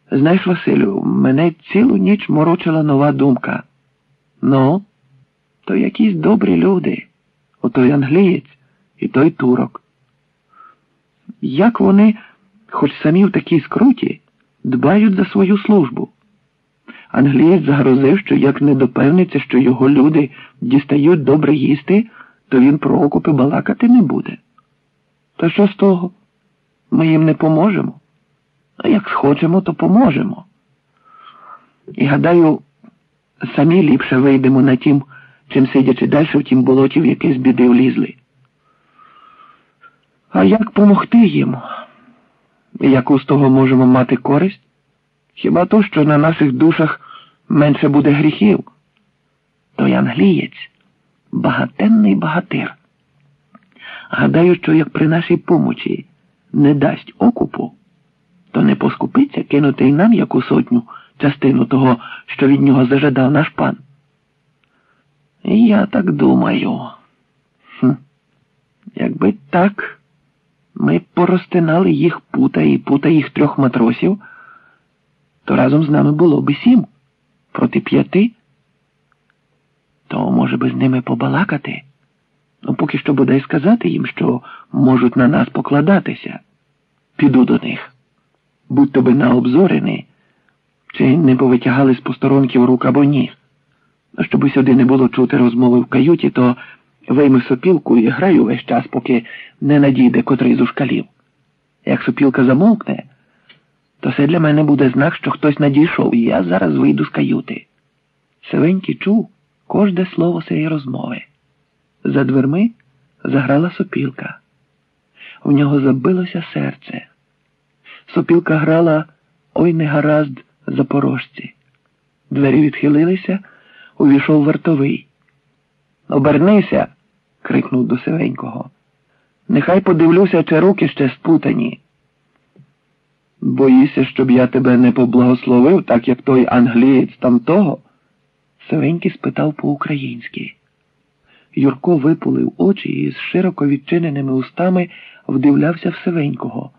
Знаєш, Василю, мене цілу ніч морочила нова думка. Ну, то якісь добрі люди, отой англієць і той турок. Як вони, хоч самі в такій скруті, дбають за свою службу? Англієць загрозив, що як не допевниться, що його люди дістають добре їсти, то він про окопи балакати не буде. Та що з того? Ми їм не поможемо. А як схочемо, то поможемо. І, гадаю, самі ліпше вийдемо на тім, чим сидячи далі в тім болоті, в яке з біди влізли. А як помогти їм? Яку з того можемо мати користь? Хіба то, що на наших душах менше буде гріхів? Той англієць – багатенний багатир. Гадаю, що як при нашій помочі не дасть окупу, то не поскупиться кинути й нам яку сотню частину того, що від нього зажадав наш пан. Я так думаю. Якби так, ми порозтинали їх пута і пута їх 3 матросів, то разом з нами було би 7 проти 5. То, може би, з ними побалакати? Ну, поки що бодай сказати їм, що можуть на нас покладатися. Піду до них. Будь-то би наобзорені, чи не повитягали з посторонків рук або ніг. Щоби сюди не було чути розмови в каюті, то вийми сопілку і граю весь час, поки не надійде котрий з ушкалів. Як сопілка замовкне, то це для мене буде знак, що хтось надійшов, і я зараз вийду з каюти. Сивенький чув кожне слово цієї розмови. За дверми заграла сопілка. У нього забилося серце. Сопілка грала «Ой, не гаразд, запорожці». Двері відхилилися, увійшов вартовий. «Обернися!» – крикнув до Сивенького. «Нехай подивлюся, чи руки ще спутані». «Боїшся, щоб я тебе не поблагословив, так як той англієць тамтого?» Сивенький спитав по-українськи. Юрко випулив очі і з широко відчиненими устами вдивлявся в Сивенького.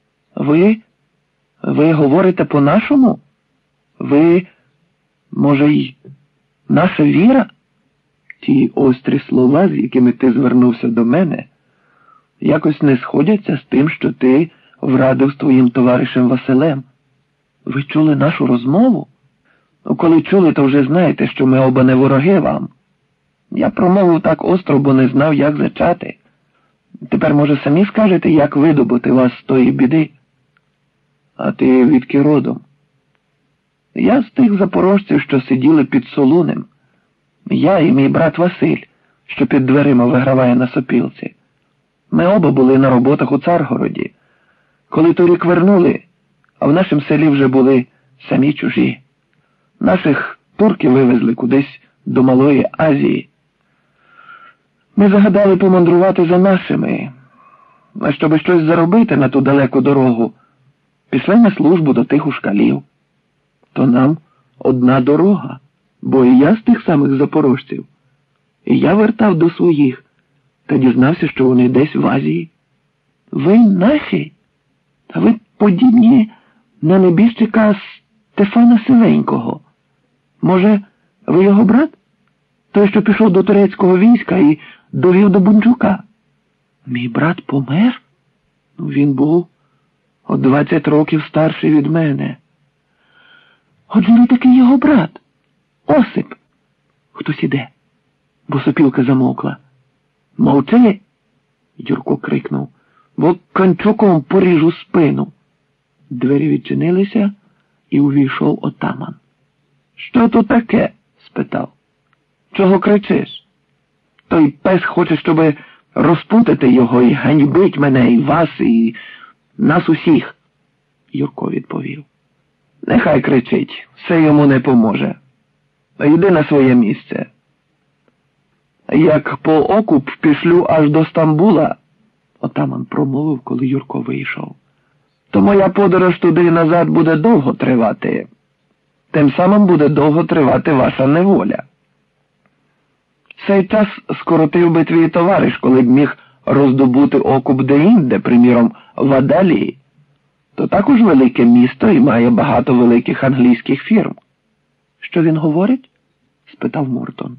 Ви говорите по-нашому? Ви, може, й наша віра?» Ті острі слова, з якими ти звернувся до мене, якось не сходяться з тим, що ти врадив з твоїм товаришем Василем. Ви чули нашу розмову? Ну, коли чули, то вже знаєте, що ми оба не вороги вам. Я промовив так остро, бо не знав, як зачати. Тепер, може, самі скажете, як видобути вас з тої біди? А ти відки родом? Я з тих запорожців, що сиділи під Солунем. Я і мій брат Василь, що під дверима виграває на сопілці. Ми оба були на роботах у Царгороді. Коли торік вернули, а в нашому селі вже були самі чужі. Наших турки вивезли кудись до Малої Азії. Ми загадали помандрувати за нашими, а щоби щось заробити на ту далеку дорогу, пішли на службу до тих ушкалів. То нам одна дорога, бо і я з тих самих запорожців. І я вертав до своїх, та дізнався, що вони десь в Азії. Ви наші? Та ви подібні на небіжчика Стефана Сивенького. Може, ви його брат? Той, що пішов до турецького війська і довів до Бунджука. Мій брат помер? Він був о 20 років старший від мене. Отже, не такий його брат. Осип. Хтось іде, бо сопілка замовкла. Мовчи, Юрко крикнув, бо канчуком поріжу спину. Двері відчинилися, і увійшов отаман. Що тут таке? Спитав. Чого кричиш? Той пес хоче, щоб розпутати його і ганьбить мене, і вас, і нас усіх. Юрко відповів. Нехай кричить, все йому не поможе. Йди на своє місце. Як по окуп пішлю аж до Стамбула, отаман промовив, коли Юрко вийшов, то моя подорож туди і назад буде довго тривати. Тим самим буде довго тривати ваша неволя. Цей час скоротив би твій товариш, коли б міг роздобути окуп де-інде, приміром, в Адалії. То також велике місто і має багато великих англійських фірм. Що він говорить? Спитав Мортон.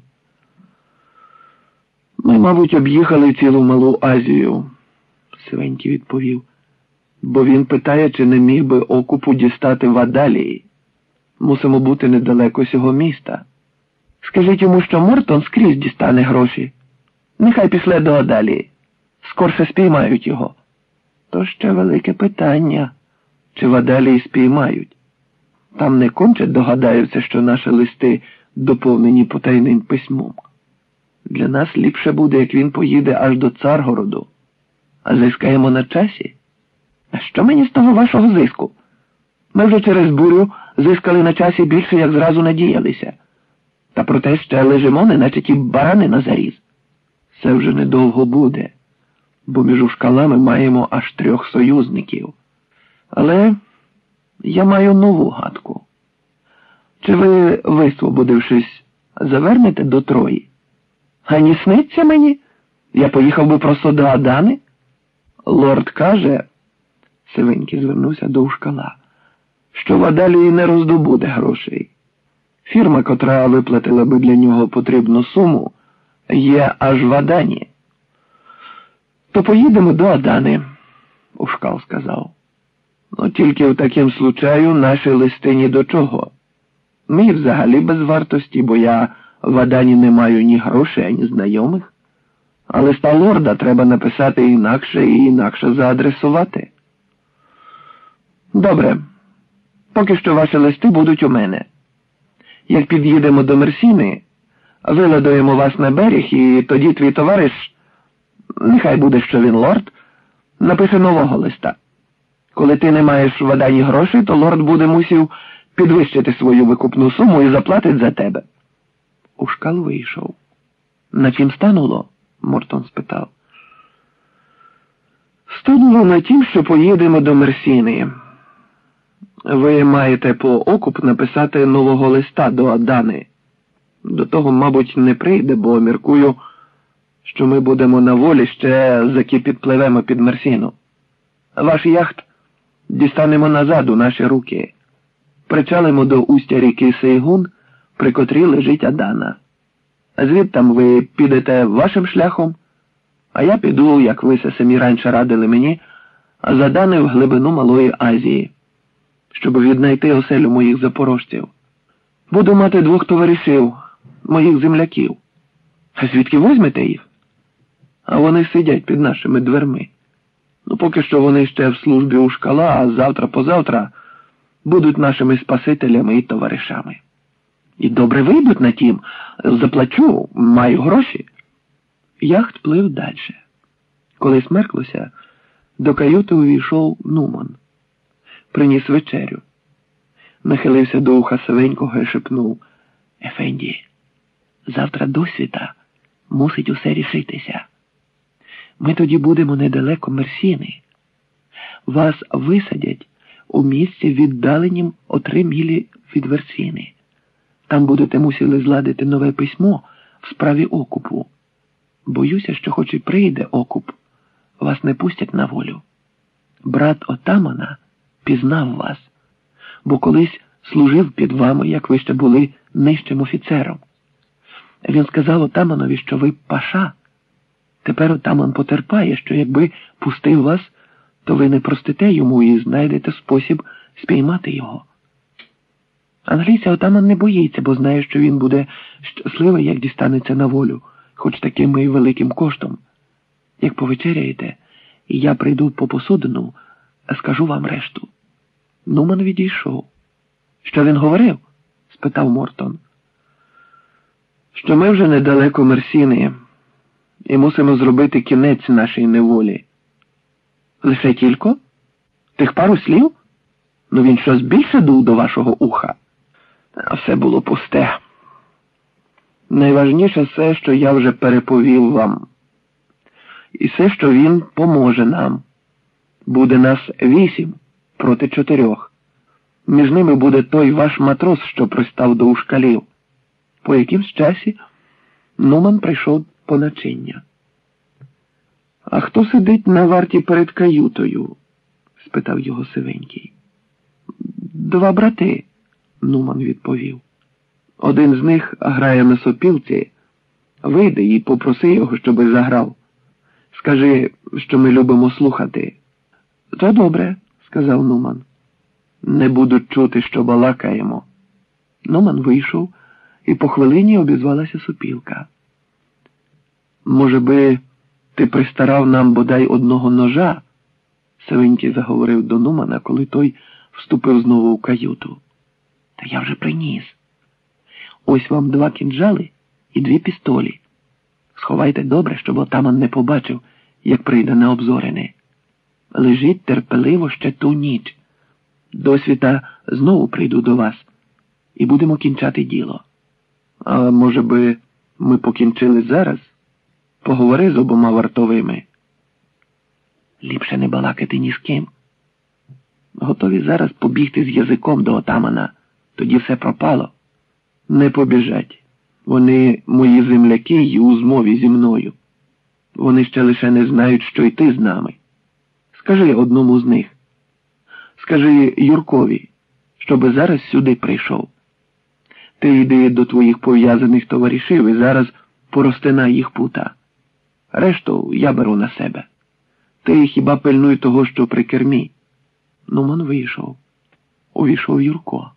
Ми, мабуть, об'їхали цілу Малу Азію, Сивенький відповів. Бо він питає, чи не міг би окупу дістати в Адалії. Мусимо бути недалеко сього міста. Скажіть йому, що Мортон скрізь дістане гроші. Нехай пішле до Адалії. Скорше спіймають його. То ще велике питання, чи в Адалії спіймають. Там не конче догадаються, що наші листи доповнені потайним письмом. Для нас ліпше буде, як він поїде аж до Царгороду. А зискаємо на часі. А що мені з того вашого зиску? Ми вже через бурю зискали на часі більше, як зразу надіялися. Та проте ще лежимо, неначе ті барани на заріз. Це вже недовго буде, бо між ушкалами маємо аж 3 союзників. Але я маю нову гадку. Чи ви, висвободившись, завернете до Трої? А не сниться мені? Я поїхав би просто до Адани? Лорд каже, Сивенький звернувся до ушкала, що в Адалії не роздобуде грошей. Фірма, котра виплатила би для нього потрібну суму, є аж в Адані. То поїдемо до Адани, ушкал сказав. Ну, тільки в таким случаю наші листи ні до чого. Ми взагалі без вартості, бо я в Адані не маю ні грошей, ані знайомих. А листа лорда треба написати інакше і інакше заадресувати. Добре. Поки що ваші листи будуть у мене. Як під'їдемо до Мерсіни, виладуємо вас на берег, і тоді твій товариш, нехай буде, що він лорд, напише нового листа. Коли ти не маєш в Адані грошей, то лорд буде мусів підвищити свою викупну суму і заплатить за тебе. Ушкал вийшов. На чим стануло? Мортон спитав. Стануло на тім, що поїдемо до Мерсіни. Ви маєте по окуп написати нового листа до Адани. До того, мабуть, не прийде, бо міркую, що ми будемо на волі ще заки підпливемо під Мерсіну. Ваш яхт дістанемо назад у наші руки. Причалимо до устя ріки Сейгун, при котрій лежить Адана. Звідтам ви підете вашим шляхом, а я піду, як ви се самі раніше радили мені, з Адани в глибину Малої Азії, щоб віднайти оселю моїх запорожців. Буду мати 2 товаришів, моїх земляків. А звідки возьмете їх? А вони сидять під нашими дверми. Ну, поки що вони ще в службі ушкала, а завтра-позавтра будуть нашими спасителями і товаришами. І добре вийдуть на тім, заплачу, маю гроші. Яхт плив далі. Коли смерклося, до каюти увійшов Нуман. Приніс вечерю. Нахилився до уха Сивенького і шепнув: Ефенді, завтра досвіта мусить усе рішитися. Ми тоді будемо недалеко Мерсіни. Вас висадять у місці віддаленім о 3 мілі від Мерсіни. Там будете мусили зладити нове письмо в справі окупу. Боюся, що хоч і прийде окуп, вас не пустять на волю. Брат отамана пізнав вас, бо колись служив під вами, як ви ще були нижчим офіцером. Він сказав отаманові, що ви паша. Тепер отаман потерпає, що якби пустив вас, то ви не простите йому і знайдете спосіб спіймати його. Англійця отаман не боїться, бо знає, що він буде щасливий, як дістанеться на волю, хоч таким і великим коштом. Як повечеряєте, і я прийду по посудину, скажу вам решту. Нуман відійшов. Що він говорив? Спитав Мортон. Що ми вже недалеко Мерсіни і мусимо зробити кінець нашій неволі. Лише тільки? Тих пару слів? Ну він щось більше дув до вашого уха? А все було пусте. Найважніше все, що я вже переповів вам. І все, що він поможе нам. Буде нас 8 проти 4. Між ними буде той ваш матрос, що пристав до ушкалів. По якимсь часі Нуман прийшов по начиння. А хто сидить на варті перед каютою? спитав його Сивенький. Два брати, Нуман відповів. Один з них грає на сопілці. Вийди і попроси його, щоби заграв. Скажи, що ми любимо слухати. То добре, сказав Нуман. Не будуть чути, що балакаємо. Нуман вийшов, і по хвилині обізвалася сопілка. Може би, ти пристарав нам бодай одного ножа? Сивенький заговорив до Нумана, коли той вступив знову у каюту. Та я вже приніс. Ось вам 2 кінжали і 2 пістолі. Сховайте добре, щоб отаман не побачив, як прийде необзорений. Лежіть терпеливо ще ту ніч. Досвіта знову прийду до вас і будемо кінчати діло. А може би, ми покінчили зараз? Поговори з обома вартовими. Ліпше не балакати ні з ким. Готові зараз побігти з язиком до отамана. Тоді все пропало. Не побіжать. Вони мої земляки й у змові зі мною. Вони ще лише не знають, що й ти з нами. Скажи одному з них. Скажи Юркові, щоби зараз сюди прийшов. Ти йди до твоїх пов'язаних товаришів і зараз поростинай їх пута. Решту я беру на себе. Ти хіба пильнуй того, що при кермі. Нуман вийшов. Увійшов Юрко.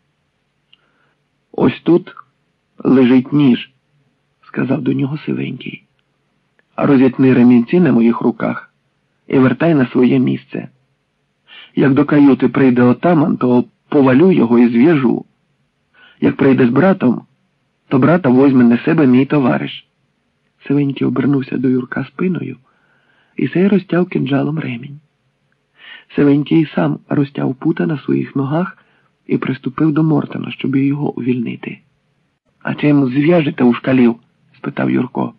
Ось тут лежить ніж, сказав до нього Сивенький. Розітни ремінці на моїх руках і вертай на своє місце. Як до каюти прийде отаман, то повалю його і зв'яжу. Як прийде з братом, то брата возьме на себе мій товариш. Сивенький обернувся до Юрка спиною, і сей розтяв кинджалом ремінь. Сивенький сам розтяв пута на своїх ногах і приступив до Мортона, щоб його увільнити. А чим зв'яжете у шкалів? Спитав Юрко.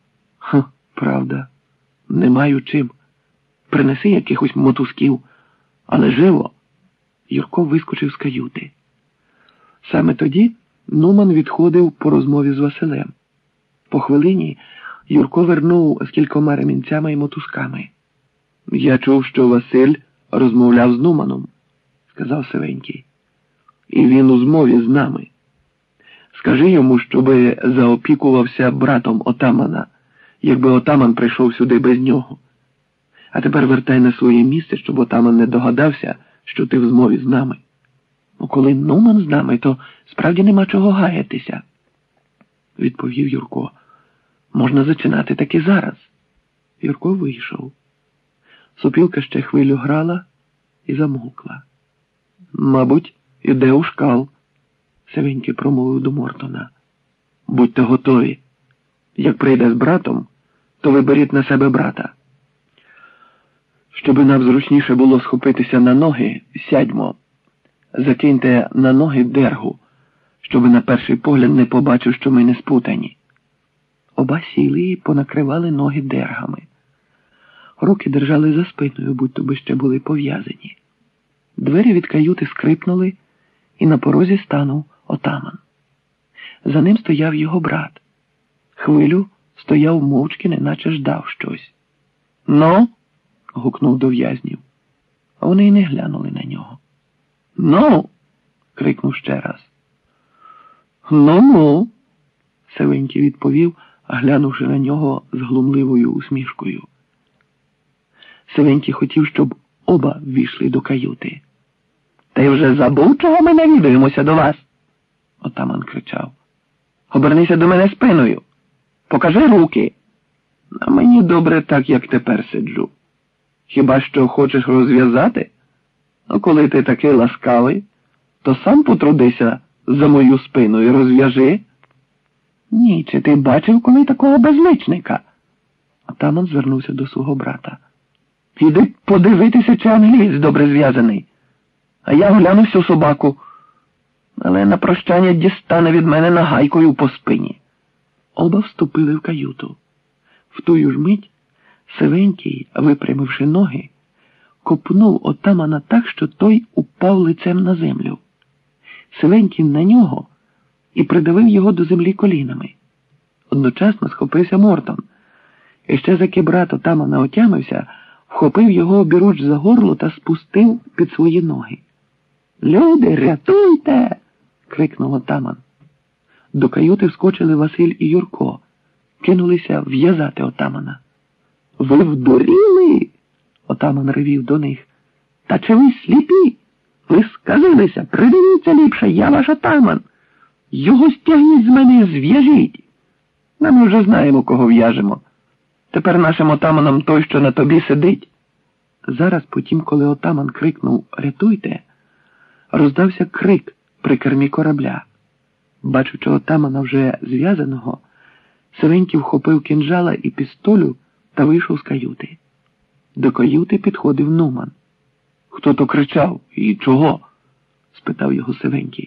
Правда, не маю чим. Принеси якихось мотузків, але живо. Юрко вискочив з каюти. Саме тоді Нуман відходив по розмові з Василем. По хвилині Юрко вернув з кількома ремінцями і мотузками. Я чув, що Василь розмовляв з Нуманом, сказав Сивенький. І він у змові з нами. Скажи йому, щоби заопікувався братом отамана, якби отаман прийшов сюди без нього. А тепер вертай на своє місце, щоб отаман не догадався, що ти в змові з нами. Коли Нуман з нами, то справді нема чого гаятися, відповів Юрко. Можна зачинати таки зараз. Юрко вийшов. Сопілка ще хвилю грала і замовкла. Мабуть, іде у шкал, Сивенький промовив до Мортона. Будьте готові. Як прийде з братом, то виберіть на себе брата. Щоби нам зручніше було схопитися на ноги, сядьмо. Закиньте на ноги дергу, щоби на перший погляд не побачив, що ми не спутані. Оба сіли і понакривали ноги дергами. Руки держали за спиною, будь-то би ще були пов'язані. Двері від каюти скрипнули, і на порозі станув отаман. За ним стояв його брат. Хвилю стояв мовчки, неначе ждав щось. «Ну?» – гукнув до в'язнів. А вони й не глянули на нього. «Ну?» – крикнув ще раз. «Ну-ну?» – Сивенький відповів, глянувши на нього з глумливою усмішкою. Сивенький хотів, щоб оба ввійшли до каюти. «Ти вже забув, чого ми навідаємося до вас?» – отаман кричав. «Обернися до мене спиною. Покажи руки. А мені добре так, як тепер сиджу. Хіба що хочеш розв'язати? Ну, коли ти такий ласкавий, то сам потрудися за мою спину і розв'яжи». «Ні, чи ти бачив коли такого безличника?» Отаман звернувся до свого брата. «Іди подивитися, чи англієць добре зв'язаний. А я гляну всю собаку, але на прощання дістане від мене нагайкою по спині». Оба вступили в каюту. В тую ж мить Сивенький, випрямивши ноги, копнув отамана так, що той упав лицем на землю. Сивенький на нього і придавив його до землі колінами. Одночасно схопився Мортон. І ще заки брат отамана отямився, вхопив його обіруч за горло та спустив під свої ноги. «Люди, рятуйте!» – крикнув отаман. До каюти вскочили Василь і Юрко, кинулися в'язати отамана. «Ви вдуріли?» – отаман ревів до них. «Та чи ви сліпі? Ви сказилися, придивіться ліпше, я ваш отаман. Його стягніть з мене, зв'яжіть. Ми вже знаємо, кого в'яжемо. Тепер нашим отаманом той, що на тобі сидить». Зараз, потім, коли отаман крикнув «Рятуйте!», роздався крик при кермі корабля. Бачучи отамана вже зв'язаного, Сивенький вхопив кинджала і пістолю та вийшов з каюти. До каюти підходив Нуман. «Хто то кричав? І чого?» – спитав його Сивенький.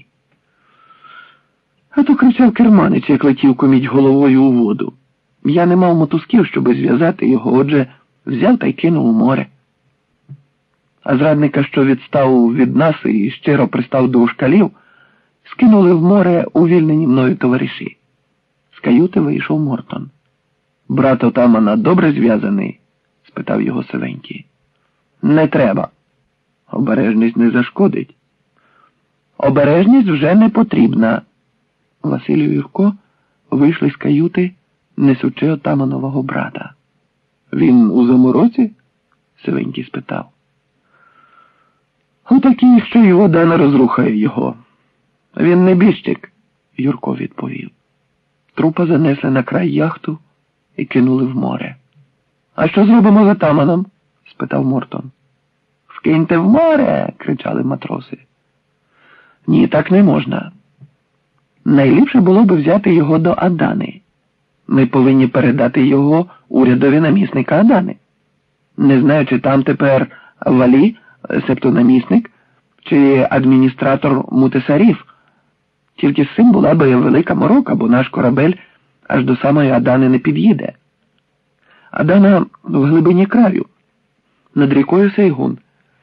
«А то кричав керманець, як летів коміть головою у воду. Я не мав мотузків, щоби зв'язати його, отже, взяв та й кинув у море. А зрадника, що відстав від нас і щиро пристав до ушкалів, скинули в море увільнені мною товариші». З каюти вийшов Мортон. «Брат отамана добре зв'язаний?» – спитав його Сивенький. «Не треба. Обережність не зашкодить». «Обережність вже не потрібна». Василь і Юрко вийшли з каюти, несучи отаманового брата. «Він у заморозі?» – Сивенький спитав. «Отакий, що й вода не розрухає його. Він небіжчик», – Юрко відповів. Трупа занесли на край яхту і кинули в море. «А що зробимо з отаманом?» – спитав Мортон. «Вкиньте в море!» – кричали матроси. «Ні, так не можна. Найліпше було б взяти його до Адани. Ми повинні передати його урядові намісника Адани. Не знаю, чи там тепер валі, себто намісник, чи адміністратор Мутесарів. Тільки з цим була би велика морока, бо наш корабель аж до самої Адани не під'їде. Адана в глибині краю, над рікою Сейгун.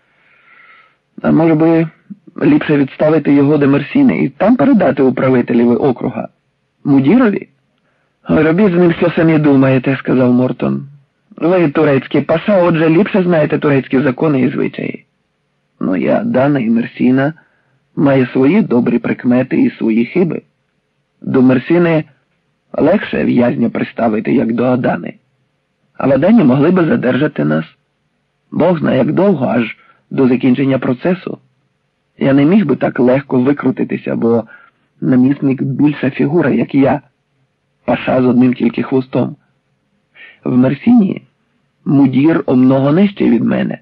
А може би ліпше відставити його до Мерсіни і там передати управителеві округа? Мудірові?» «Робіть з ним, що самі думаєте», – сказав Мортон. «Ви турецький паша, отже, ліпше знаєте турецькі закони і звичаї. Ну, і Адана, і Мерсіна має свої добрі прикмети і свої хиби. До Мерсіни легше в'язня приставити, як до Адани. А в Адані могли би задержати нас. Бог знає, як довго, аж до закінчення процесу. Я не міг би так легко викрутитися, бо намісник більша фігура, як я. Паша з одним тільки хвостом. В Мерсіні мудір о много нижче від мене.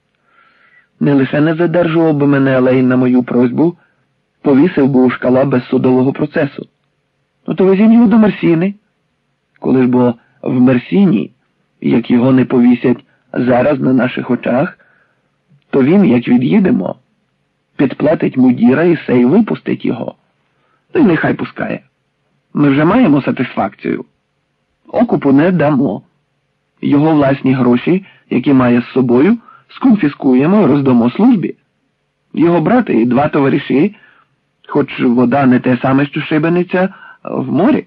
Не лише не задержував би мене, але й на мою просьбу повісив би у шкала без судового процесу. Ну то везім його до Мерсіни. Коли ж бо в Мерсіні, як його не повісять зараз на наших очах, то він, як від'їдемо, підплатить мудіра і сей випустить його. То й нехай пускає. Ми вже маємо сатисфакцію. Окупу не дамо. Його власні гроші, які має з собою, сконфіскуємо і роздамо службі. Його брати і два товариші, хоч вода не те саме, що шибениця, в морі.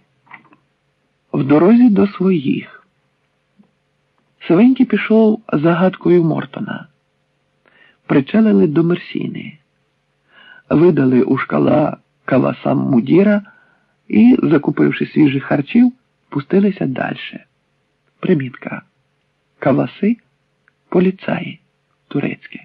В дорозі до своїх. Сивенький пішов за гадкою Мортона. Причалили до Мерсіни. Видали у шкала кавасам мудіра і, закупивши свіжих харчів, пустилися далі. Примітка. Каваси – поліцаї, турецьке.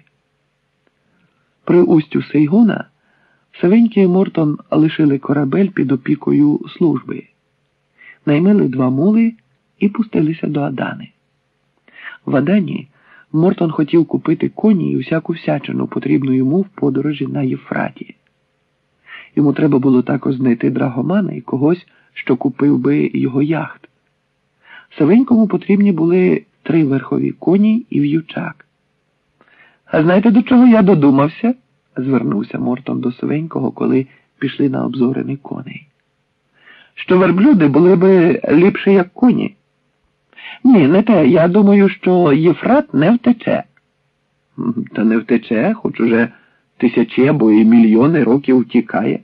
При устю Сейгуна Сивенький і Мортон лишили корабель під опікою служби. Наймили 2 мули і пустилися до Адани. В Адані Мортон хотів купити коні і всяку всячину, потрібну йому в подорожі на Євфраті. Йому треба було також знайти драгомана і когось, що купив би його яхт. Сивенькому потрібні були 3 верхові коні і в'ючак. «А знаєте, до чого я додумався?» – звернувся Мортон до Сивенького, коли пішли на обзорений коней. «Що верблюди були би ліпше, як коні. Ні, не те. Я думаю, що Євфрат не втече». «Та не втече, хоч уже тисячі або і мільйони років втікає.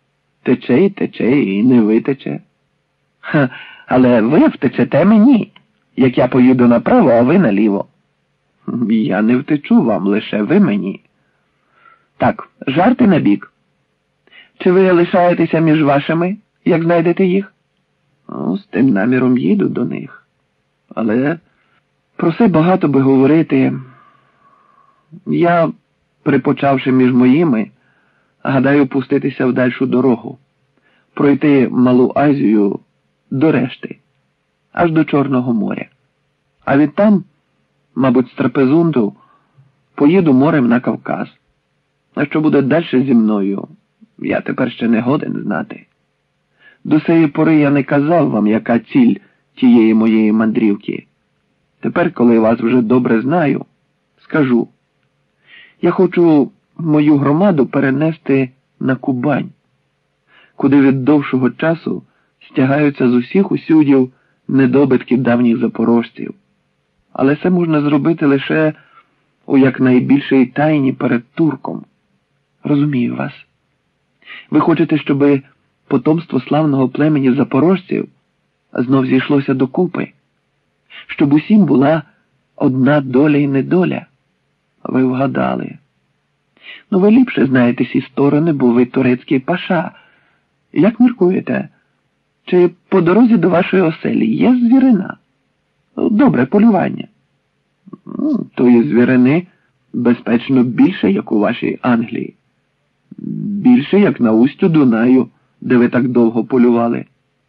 Тече і не витече». «Але ви втечете мені, як я поїду направо, а ви наліво». Я не втечу вам, лише ви мені. Так, жарти набік. Чи ви лишаєтеся між вашими, як знайдете їх? Ну, з тим наміром їду до них. Але про це багато би говорити. Я, припочавши між моїми, гадаю пуститися в дальшу дорогу, пройти Малу Азію до решти, аж до Чорного моря. А відтам, мабуть, з Трапезунду поїду морем на Кавказ. А що буде далі зі мною, я тепер ще не годен знати. До сеї пори я не казав вам, яка ціль тієї моєї мандрівки. Тепер, коли вас вже добре знаю, скажу. Я хочу мою громаду перенести на Кубань, куди від довшого часу стягаються з усіх усюдів недобитки давніх запорожців. Але це можна зробити лише у якнайбільшій тайні перед турком. Розумію вас. Ви хочете, щоб потомство славного племені запорожців знов зійшлося докупи? Щоб усім була одна доля і недоля? Ви вгадали. Ну, ви ліпше знаєте ці сторони, бо ви турецький паша. Як міркуєте? Чи по дорозі до вашої оселі є звірина? Добре, полювання. Тої звірини, безпечно, більше, як у вашій Англії. Більше, як на устю Дунаю, де ви так довго полювали.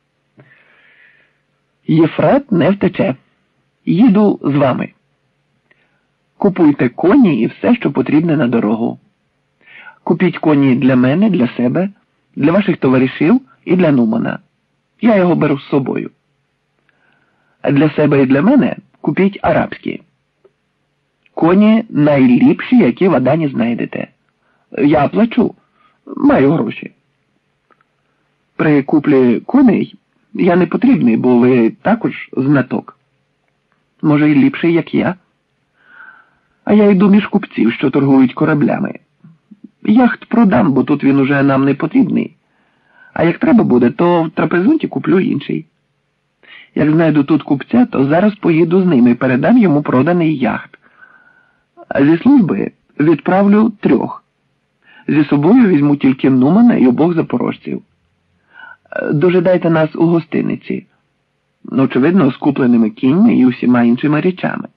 Єфрат не втече. Їду з вами. Купуйте коні і все, що потрібне на дорогу. Купіть коні для мене, для себе, для ваших товаришів і для Нумана. Я його беру з собою. А для себе і для мене купіть арабські. Коні найліпші, які в Адані знайдете. Я плачу. Маю гроші. При куплі коней я не потрібний, бо ви також знаток. Може, й ліпший, як я. А я йду між купців, що торгують кораблями. Яхт продам, бо тут він уже нам не потрібний. А як треба буде, то в Трапезунті куплю інший. Як знайду тут купця, то зараз поїду з ними і передам йому проданий яхт. А зі служби відправлю 3. Зі собою візьму тільки Нумана і обох запорожців. Дожидайте нас у гостиниці. Очевидно, з купленими кіньми і усіма іншими речами.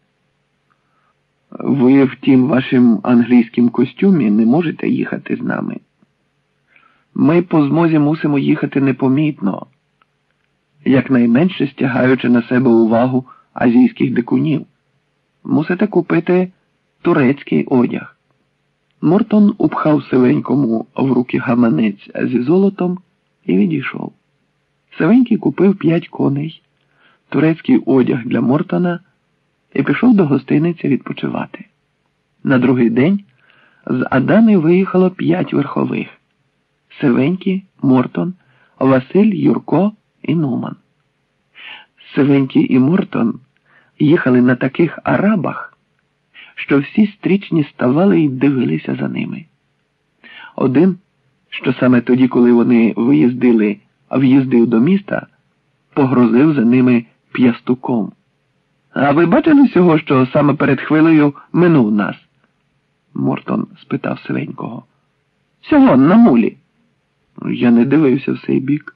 Ви, втім, вашим англійським костюмі не можете їхати з нами. Ми по змозі мусимо їхати непомітно, якнайменше стягаючи на себе увагу азійських дикунів. Мусите купити турецький одяг. Мортон упхав Сивенькому в руки гаманець зі золотом і відійшов. Сивенький купив 5 коней, турецький одяг для Мортона і пішов до гостиниці відпочивати. На другий день з Адани виїхало 5 верхових. Сивенький, Мортон, Василь, Юрко і Нуман. Сивенький і Мортон їхали на таких арабах, що всі стрічні ставали і дивилися за ними. Один, що саме тоді, коли вони в'їздив до міста, погрозив за ними п'ястуком. А ви бачили всього, що саме перед хвилею минув нас? Мортон спитав Сивенького. Всього, на мулі. Я не дивився в цей бік.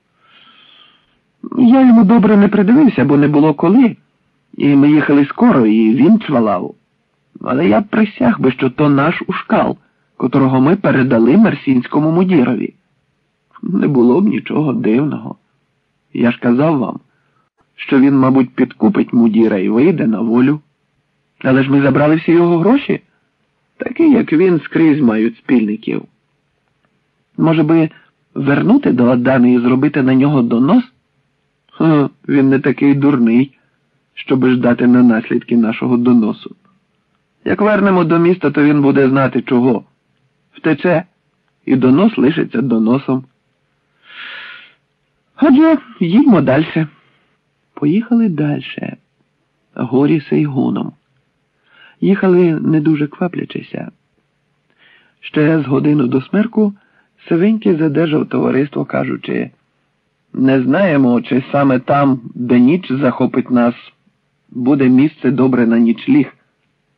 Я йому добре не придивився, бо не було коли. І ми їхали скоро, і він чвалав. Але я присяг би, що то наш ушкал, котрого ми передали мерсінському мудірові. Не було б нічого дивного. Я ж казав вам, що він, мабуть, підкупить мудіра і вийде на волю. Але ж ми забрали всі його гроші. Такі, як він, скрізь мають спільників. Може би вернути до Адани і зробити на нього донос? Він не такий дурний, щоби ждати на наслідки нашого доносу. Як вернемо до міста, то він буде знати чого. Втече, і донос лишиться доносом. Отже, їдьмо далі. Поїхали далі, горі Сейгуном. Їхали не дуже кваплячися. Ще з годину до смерку Сивенький задержав товариство, кажучи, не знаємо, чи саме там, де ніч захопить нас, буде місце добре на нічліг.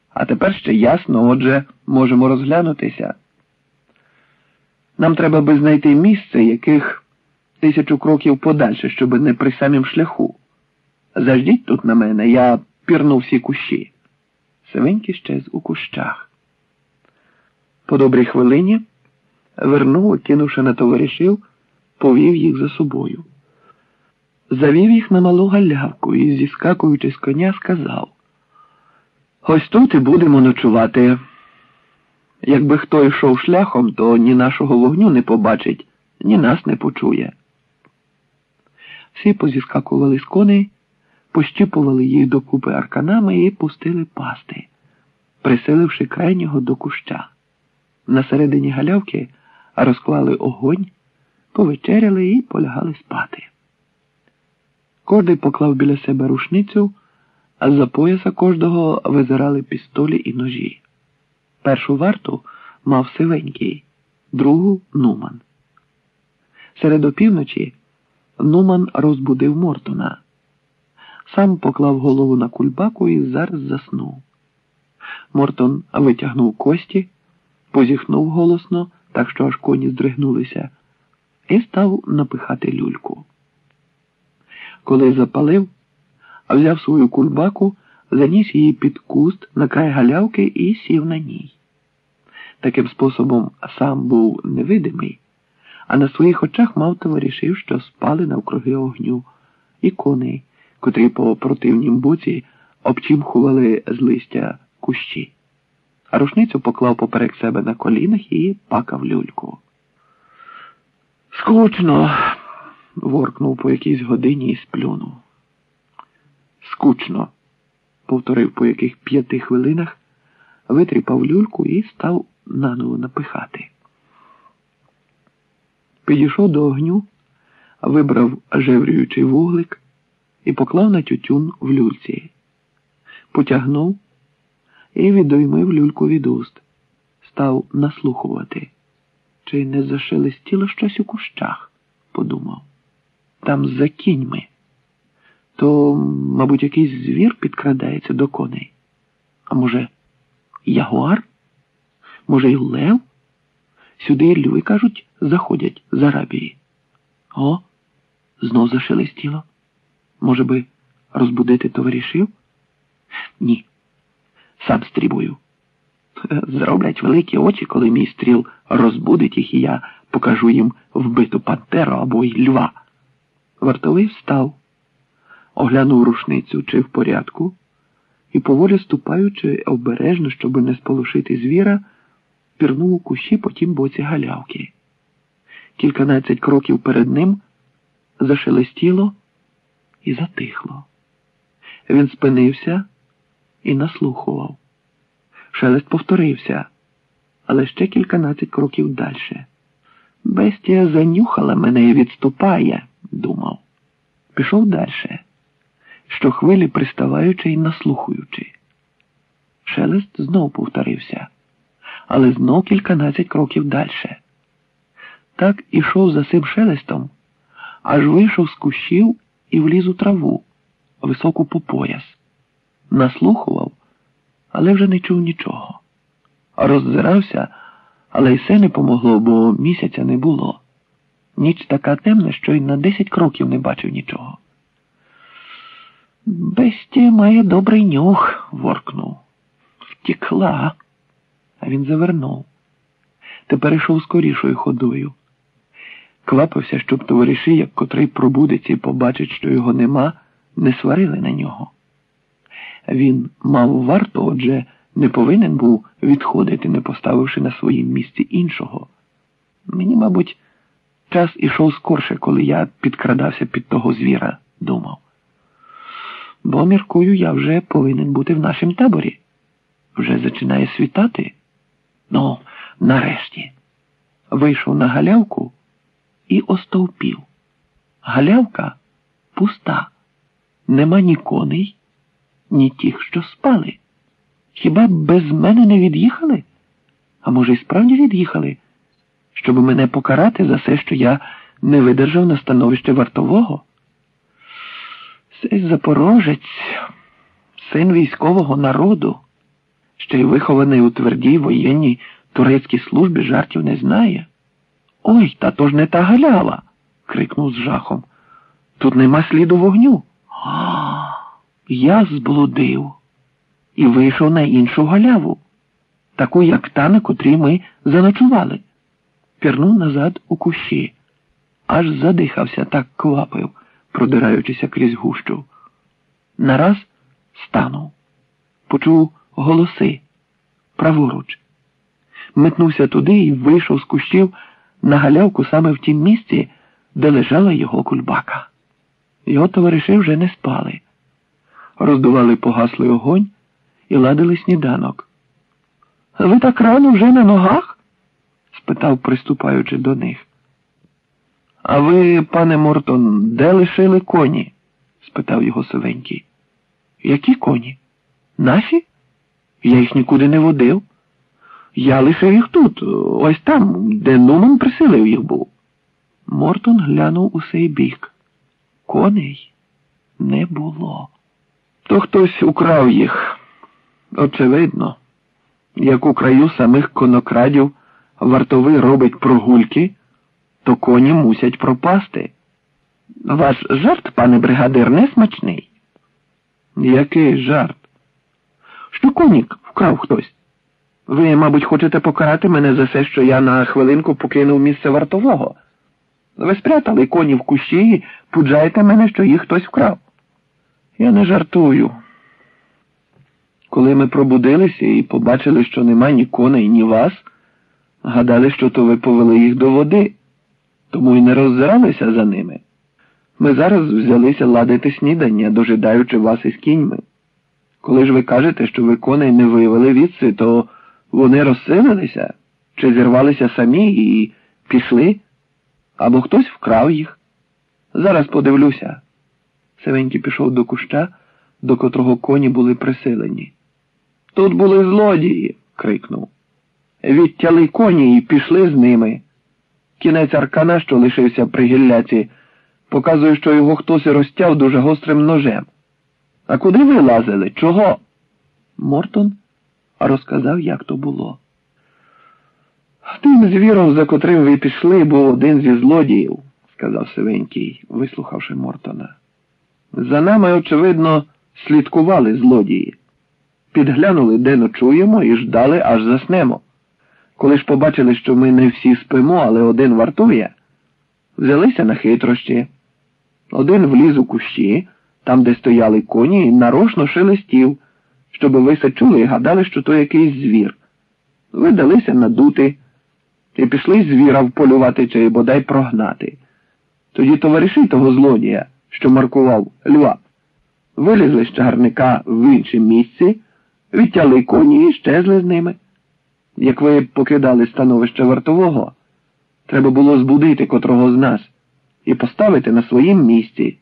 А тепер ще ясно, отже, можемо розглянутися. Нам треба би знайти місце, яких 1000 кроків подальше, щоб не при самім шляху. Заждіть тут на мене, я пірну всі кущі. Сивенький щез у кущах. По добрій хвилині вернув, кинувши на товаришів, повів їх за собою. Завів їх на малу галявку і, зіскакуючи з коня, сказав: «Ось тут і будемо ночувати. Якби хто йшов шляхом, то ні нашого вогню не побачить, ні нас не почує». Всі позіскакували з коней, пощіпували їх докупи арканами і пустили пасти, присиливши крайнього до куща. На середині галявки розклали огонь, повечеряли і полягали спати. Кожний поклав біля себе рушницю, а з-за пояса кожного визирали пістолі і ножі. Першу варту мав Сивенький, другу – Нуман. Серед опівночі Нуман розбудив Мортона. Сам поклав голову на кульбаку і зараз заснув. Мортон витягнув кості, позіхнув голосно, так що аж коні здригнулися, і став напихати люльку. Коли запалив, взяв свою кульбаку, заніс її під куст на край галявки і сів на ній. Таким способом сам був невидимий, а на своїх очах мав товаришів, що спали навкруги огню, і коней, котрі по противнім боці обчимхували з листя кущі. А рушницю поклав поперек себе на колінах і пакав люльку. «Скучно!» – воркнув по якійсь годині і сплюнув. «Скучно!» – повторив по яких 5 хвилинах, витріпав люльку і став наново напихати. Підійшов до огню, вибрав жеврюючий вуглик і поклав на тютюн в люльці. Потягнув і відоймив люльку від уст. Став наслухувати. Чи не зашелестіло щось у кущах, подумав. Там за кіньми. То, мабуть, якийсь звір підкрадається до коней. А може, ягуар? Може, й лев? Сюди льви, кажуть, заходять з Арабії. О, знов зашелестіло. Може би розбудити товаришів? Ні. Сам стрібую. Зроблять великі очі, коли мій стріл розбудить їх, і я покажу їм вбиту пантеру або й льва. Вартовий встав, оглянув рушницю, чи в порядку, і поволі ступаючи обережно, щоб не сполошити звіра, пірнув у кущі по тім боці галявки. Кільканадцять кроків перед ним зашелестіло і затихло. Він спинився і наслухував. Шелест повторився, але ще кільканадцять кроків дальше. Бестія занюхала мене і відступає, думав. Пішов дальше, щохвилі приставаючи і наслухаючи. Шелест знов повторився, але знов кільканадцять кроків дальше. Так ішов за цим шелестом, аж вийшов з кущів і вліз у траву, високу по пояс. Наслухував, але вже не чув нічого. Роззирався, але й це не помогло, бо місяця не було. Ніч така темна, що й на 10 кроків не бачив нічого. «Бестія має добрий нюх», – воркнув. «Втікла». А він завернув. Тепер йшов скорішою ходою. Квапився, щоб товариші, як котрий пробудеться і побачить, що його нема, не сварили на нього. Він мав варту, отже, не повинен був відходити, не поставивши на своїм місці іншого. Мені, мабуть, час ішов скорше, коли я підкрадався під того звіра, думав. Бо, міркую, я вже повинен бути в нашім таборі. Вже починає світати. Ну, нарешті. Вийшов на галявку і остовпів. Галявка пуста. Нема ні коней, ні тих, що спали. Хіба без мене не від'їхали? А може, й справді від'їхали, щоб мене покарати за те, що я не видержав на становище вартового? Цей запорожець, син військового народу, ще й вихований у твердій воєнній турецькій службі, жартів не знає. «Ой, та то ж не та галява!» – крикнув з жахом. «Тут нема сліду вогню!» Я зблудив і вийшов на іншу галяву, таку, як та, на котрій ми заночували. Пірнув назад у кущі. Аж задихався, так квапив, продираючися крізь гущу. Нараз станув. Почув голоси. Праворуч. Метнувся туди і вийшов з кущів на галявку саме в тім місці, де лежала його кульбака. Його товариші вже не спали. Роздували погаслий огонь і ладили сніданок. «Ви так рано вже на ногах?» – спитав, приступаючи до них. «А ви, пане Мортон, де лишили коні?» – спитав його Сивенький. «Які коні? Наші? Я їх нікуди не водив. Я лишив їх тут, ось там, де Нуман присилив їх був». Мортон глянув у сей бік. Коней не було. То хтось украв їх. Очевидно. Як у краю самих конокрадів вартовий робить прогульки, то коні мусять пропасти. Ваш жарт, пане бригадир, не смачний. Який жарт? Що конік вкрав хтось? Ви, мабуть, хочете покарати мене за те, що я на хвилинку покинув місце вартового. Ви спрятали коні в кущі і пуджаєте мене, що їх хтось вкрав. Я не жартую. Коли ми пробудилися і побачили, що нема ні коней, ні вас, гадали, що то ви повели їх до води, тому й не роззиралися за ними. Ми зараз взялися ладити снідання, дожидаючи вас із кіньми. Коли ж ви кажете, що ви коней не вивели відси, то вони розсилилися, чи зірвалися самі і пішли, або хтось вкрав їх. Зараз подивлюся. Сивенький пішов до куща, до котрого коні були присилені. «Тут були злодії!» – крикнув. «Відтяли коні і пішли з ними. Кінець аркана, що лишився при гілляці, показує, що його хтось розтяв дуже гострим ножем. А куди ви лазили? Чого?» Мортон розказав, як то було. «Тим звіром, за котрим ви пішли, був один зі злодіїв», – сказав Сивенький, вислухавши Мортона. «За нами, очевидно, слідкували злодії. Підглянули, де ночуємо, і ждали, аж заснемо. Коли ж побачили, що ми не всі спимо, але один вартує, взялися на хитрощі. Один вліз у кущі, там, де стояли коні, і нарочно шелестів, щоб ви все чули і гадали, що то якийсь звір. Ви далися надути і пішли звіра вполювати чи бодай прогнати. Тоді товариші того злодія, що маркував льва, вилізли з чагарника в інше місце, відтяли коні і щезли з ними. Як ви покидали становище вартового, треба було збудити котрого з нас і поставити на своїм місці.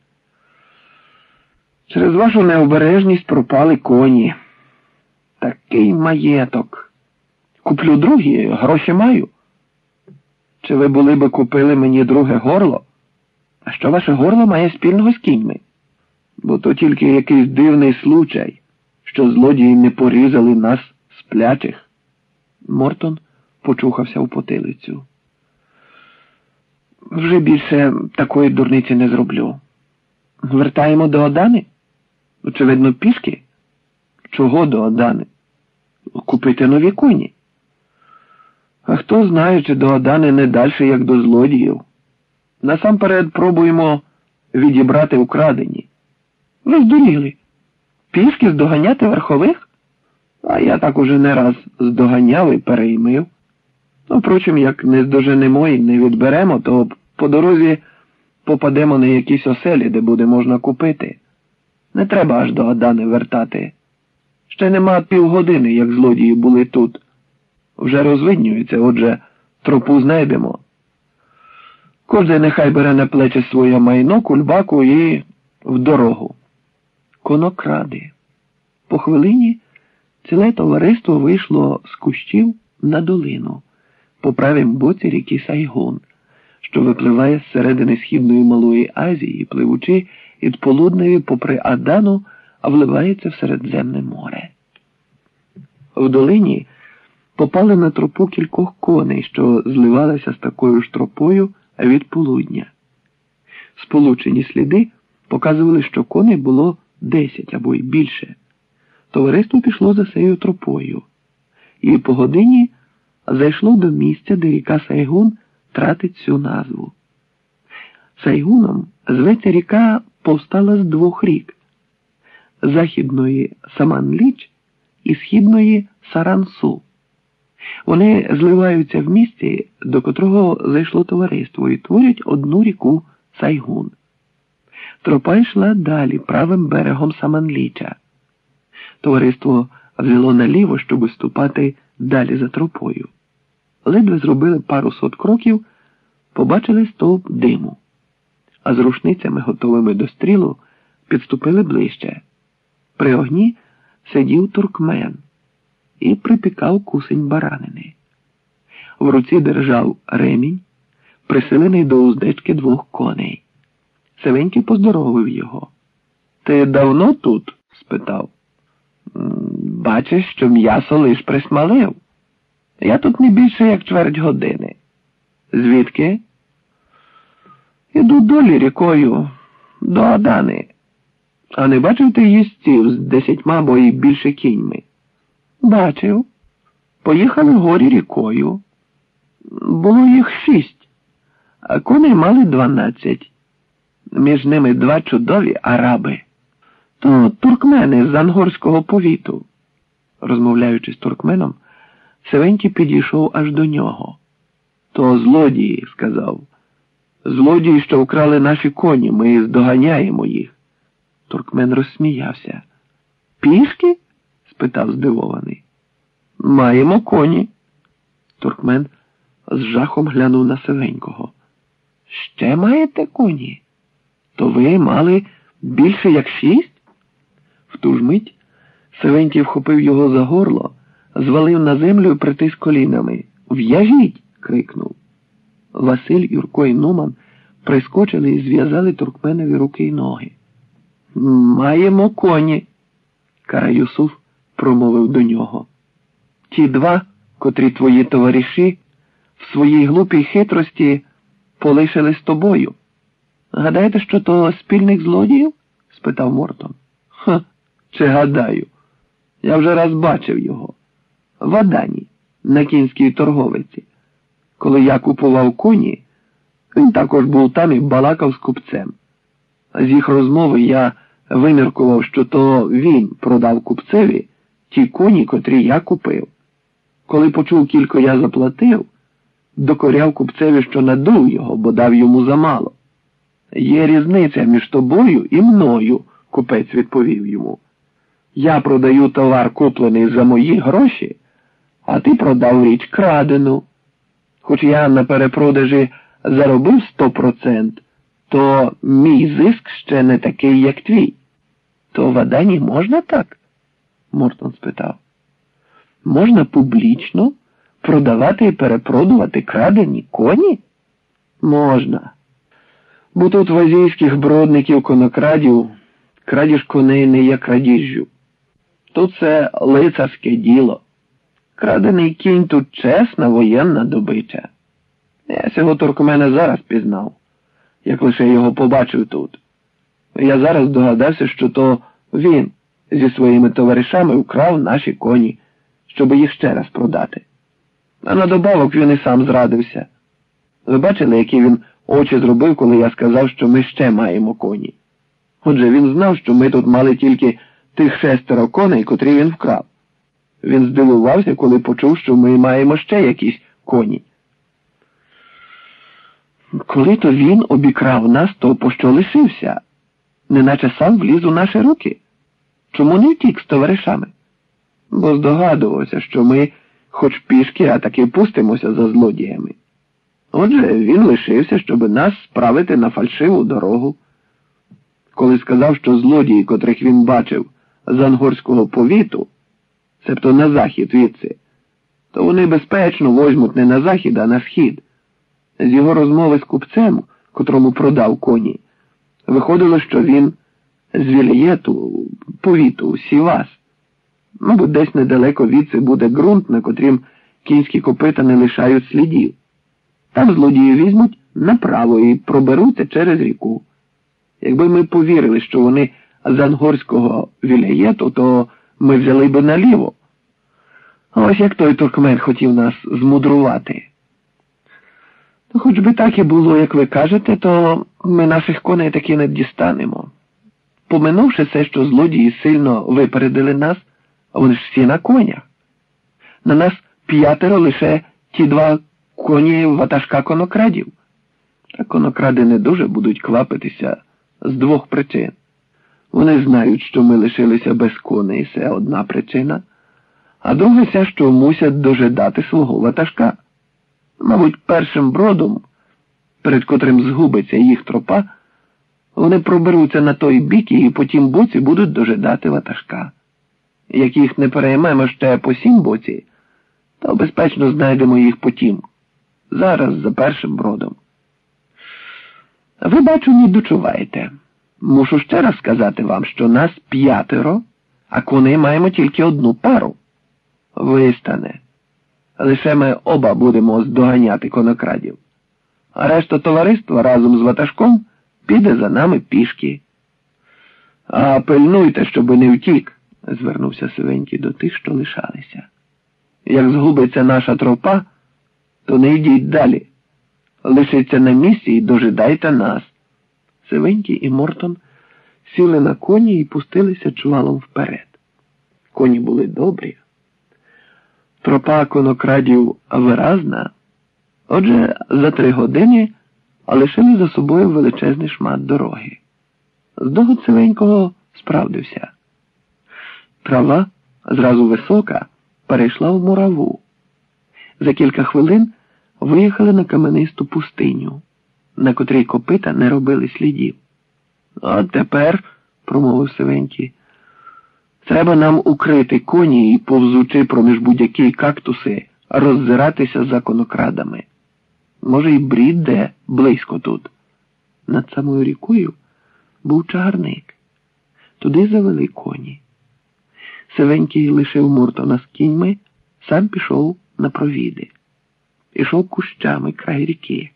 Через вашу необережність пропали коні. Такий маєток. Куплю другі, гроші маю. Чи ви були би купили мені друге горло? А що ваше горло має спільного з кіньми? Бо то тільки якийсь дивний случай, що злодії не порізали нас сплячих. Мортон почухався в потилицю. Вже більше такої дурниці не зроблю. Вертаємо до Одани? Очевидно, пішки? Чого до Одани? Купити нові коні. А хто знає, чи до Одани не дальше, як до злодіїв. Насамперед пробуємо відібрати украдені. Ви здуріли. Пішки здоганяти верхових? А я так уже не раз здоганяв і переймив. Ну, впрочем, як не здоженемо і не відберемо, то по дорозі попадемо на якісь оселі, де буде можна купити. Не треба аж до Одани вертати. Ще нема півгодини, як злодії були тут. Вже розвиднюється, отже, тропу знайдемо. Кожен нехай бере на плечі своє майно, кульбаку і в дорогу. Конокради. По хвилині ціле товариство вийшло з кущів на долину, по правім боці ріки Сайгон, що випливає з середини Східної Малої Азії, пливучи від полудневі попри Адану, а вливається в Середземне море. в долині попали на тропу кількох коней, що зливалися з такою ж тропою від полудня. Сполучені сліди показували, що коней було 10 або й більше. Товариство пішло за цією тропою, і по годині зайшло до місця, де ріка Сайгун тратить цю назву. Сайгуном зветься ріка повстала з двох рік – західної Саманліч і східної Сарансу. Вони зливаються в місці, до котрого зайшло товариство, і творять одну ріку Сайгун. Тропа йшла далі правим берегом Саманліча. Товариство взяло наліво, щоб ступати далі за тропою. Ледве зробили пару сот кроків, побачили стовп диму. А з рушницями, готовими до стрілу, підступили ближче. При огні сидів туркмен і припікав кусень баранини. В руці держав ремінь, присилений до уздечки двох коней. Сивенький поздоровив його. «Ти давно тут?» – спитав. «Бачиш, що м'ясо лиш присмалив. Я тут не більше, як чверть години». «Звідки?» «Іду долі рікою, до Адани. А не бачив ти їстів з 10 або й більше кіньми?» «Бачив. Поїхали горі рікою. Було їх 6, а коней мали 12. Між ними 2 чудові араби. То туркмени з Ангорського повіту». Розмовляючи з туркменом, Сивенький підійшов аж до нього. «То злодії», – сказав. «Злодії, що вкрали наші коні, ми здоганяємо їх». Туркмен розсміявся. «Пішки?» – спитав здивований. «Маємо коні». Туркмен з жахом глянув на Сивенького. «Ще маєте коні? То ви мали більше як 6?» В ту ж мить Сивенький вхопив його за горло, звалив на землю і притис колінами. «В'яжіть!» – крикнув. Василь, Юрко і Нуман прискочили і зв'язали туркменові руки й ноги. «Маємо коні!» – Кара Юсуф промовив до нього. «Ті 2, котрі твої товариші, в своїй глупій хитрості полишили з тобою. Гадаєте, що то спільник злодіїв?» – спитав Мортон. «Ха, чи гадаю. Я вже раз бачив його. В Адані, на кінській торговиці. Коли я купував коні, він також був там і балакав з купцем. З їх розмови я виміркував, що то він продав купцеві ті коні, котрі я купив. Коли почув, кілько я заплатив, докоряв купцеві, що надув його, бо дав йому замало. «Є різниця між тобою і мною», – купець відповів йому. «Я продаю товар, куплений за мої гроші, а ти продав річ крадену. Хоч я на перепродажі заробив 100%, то мій зиск ще не такий, як твій». «То в Адані можна так?» – Мортон спитав. «Можна публічно продавати і перепродувати крадені коні?» «Можна. Бо тут в азійських бродників конокрадів крадіж коней не є крадіжжю. Тут це лицарське діло. Крадений кінь тут чесна воєнна добича. Я цього туркмена зараз пізнав, як лише його побачив тут. Я зараз догадався, що то він зі своїми товаришами вкрав наші коні, щоб їх ще раз продати. А на добавок він і сам зрадився. Ви бачили, які він очі зробив, коли я сказав, що ми ще маємо коні? Отже, він знав, що ми тут мали тільки тих 6 коней, котрі він вкрав. Він здивувався, коли почув, що ми маємо ще якісь коні. Коли то він обікрав нас, то пощо лишився? Неначе сам вліз у наші руки. Чому не втік з товаришами? Бо здогадувався, що ми хоч пішки, а таки пустимося за злодіями. Отже, він лишився, щоб нас справити на фальшиву дорогу. Коли сказав, що злодії, котрих він бачив з Ангорського повіту, себто на захід відси, то вони безпечно возьмуть не на захід, а на схід. З його розмови з купцем, котрому продав коні, виходило, що він з Вілієту, повіту, Сівас. Мабуть, десь недалеко відси буде ґрунт, на котрім кінські копита не лишають слідів. Там злодії візьмуть направо і проберуться через ріку. Якби ми повірили, що вони з Ангорського віляєту, то ми взяли би наліво. Ось як той туркмен хотів нас змудрувати. То хоч би так і було, як ви кажете, то ми наших коней таки не дістанемо. Поминувши все, що злодії сильно випередили нас, вони ж всі на конях. На нас 5 лише ті 2 коні ватажка конокрадів. А конокради не дуже будуть квапитися з 2 причин. Вони знають, що ми лишилися без коней, це одна причина. А друга ця, що мусять дожидати свого ватажка. Мабуть, першим бродом, перед котрим згубиться їх тропа, вони проберуться на той бік і по тім боці будуть дожидати ватажка. Як їх не переймемо ще по 7 боці, то безпечно знайдемо їх потім. Зараз за першим бродом. Ви, бачу, не дочуваєте. Мушу ще раз сказати вам, що нас 5, а коней маємо тільки 1 пару. Вистане. Лише ми оба будемо здоганяти конокрадів. А решта товариства разом з ватажком піде за нами пішки. А пильнуйте, щоби не втік, звернувся Сивенький до тих, що лишалися. Як згубиться наша тропа, то не йдіть далі. Лишіться на місці і дожидайте нас. Сивенький і Мортон сіли на коні і пустилися чвалом вперед. Коні були добрі. Тропа конокрадів виразна. Отже, за 3 години лишили за собою величезний шмат дороги. Здогад Сивенького справдився. Трава, зразу висока, перейшла в мураву. За кілька хвилин виїхали на каменисту пустиню, на котрій копита не робили слідів. «А тепер, – промовив Сивенький, – треба нам укрити коні і, повзучи проміж будь-які й кактуси, роззиратися за конокрадами. Може, і брід де близько тут». Над самою рікою був чагарник. Туди завели коні. Сивенький лишив Мортона з кіньми, сам пішов на провіди. Ішов кущами край ріки.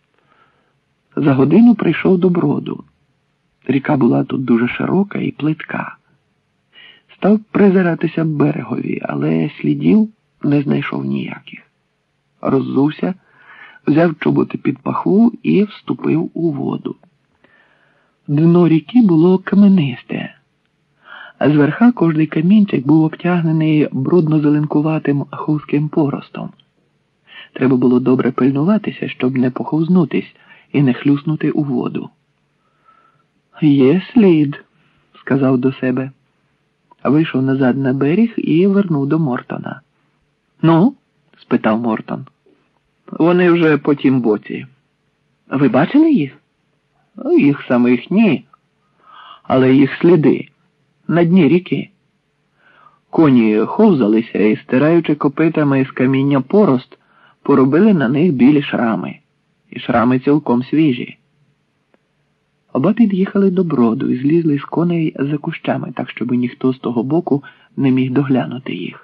За годину прийшов до броду. Ріка була тут дуже широка і плитка. Став призиратися берегові, але слідів не знайшов ніяких. Роззувся, взяв чоботи під пахву і вступив у воду. Дно ріки було каменисте, а зверха кожний камінчик був обтягнений брудно-зеленкуватим хустським поростом. Треба було добре пильнуватися, щоб не поковзнутись і не хлюснути у воду. «Є слід», – сказав до себе. Вийшов назад на берег і вернув до Мортона. «Ну?» – спитав Мортон. «Вони вже по тім боці». «Ви бачили їх?» «Їх самих ні, але їх сліди на дні ріки». Коні ховзалися і, стираючи копитами з каміння порост, поробили на них білі шрами. І шрами цілком свіжі. Оба під'їхали до броду і злізли з коней за кущами, так, щоб ніхто з того боку не міг доглянути їх.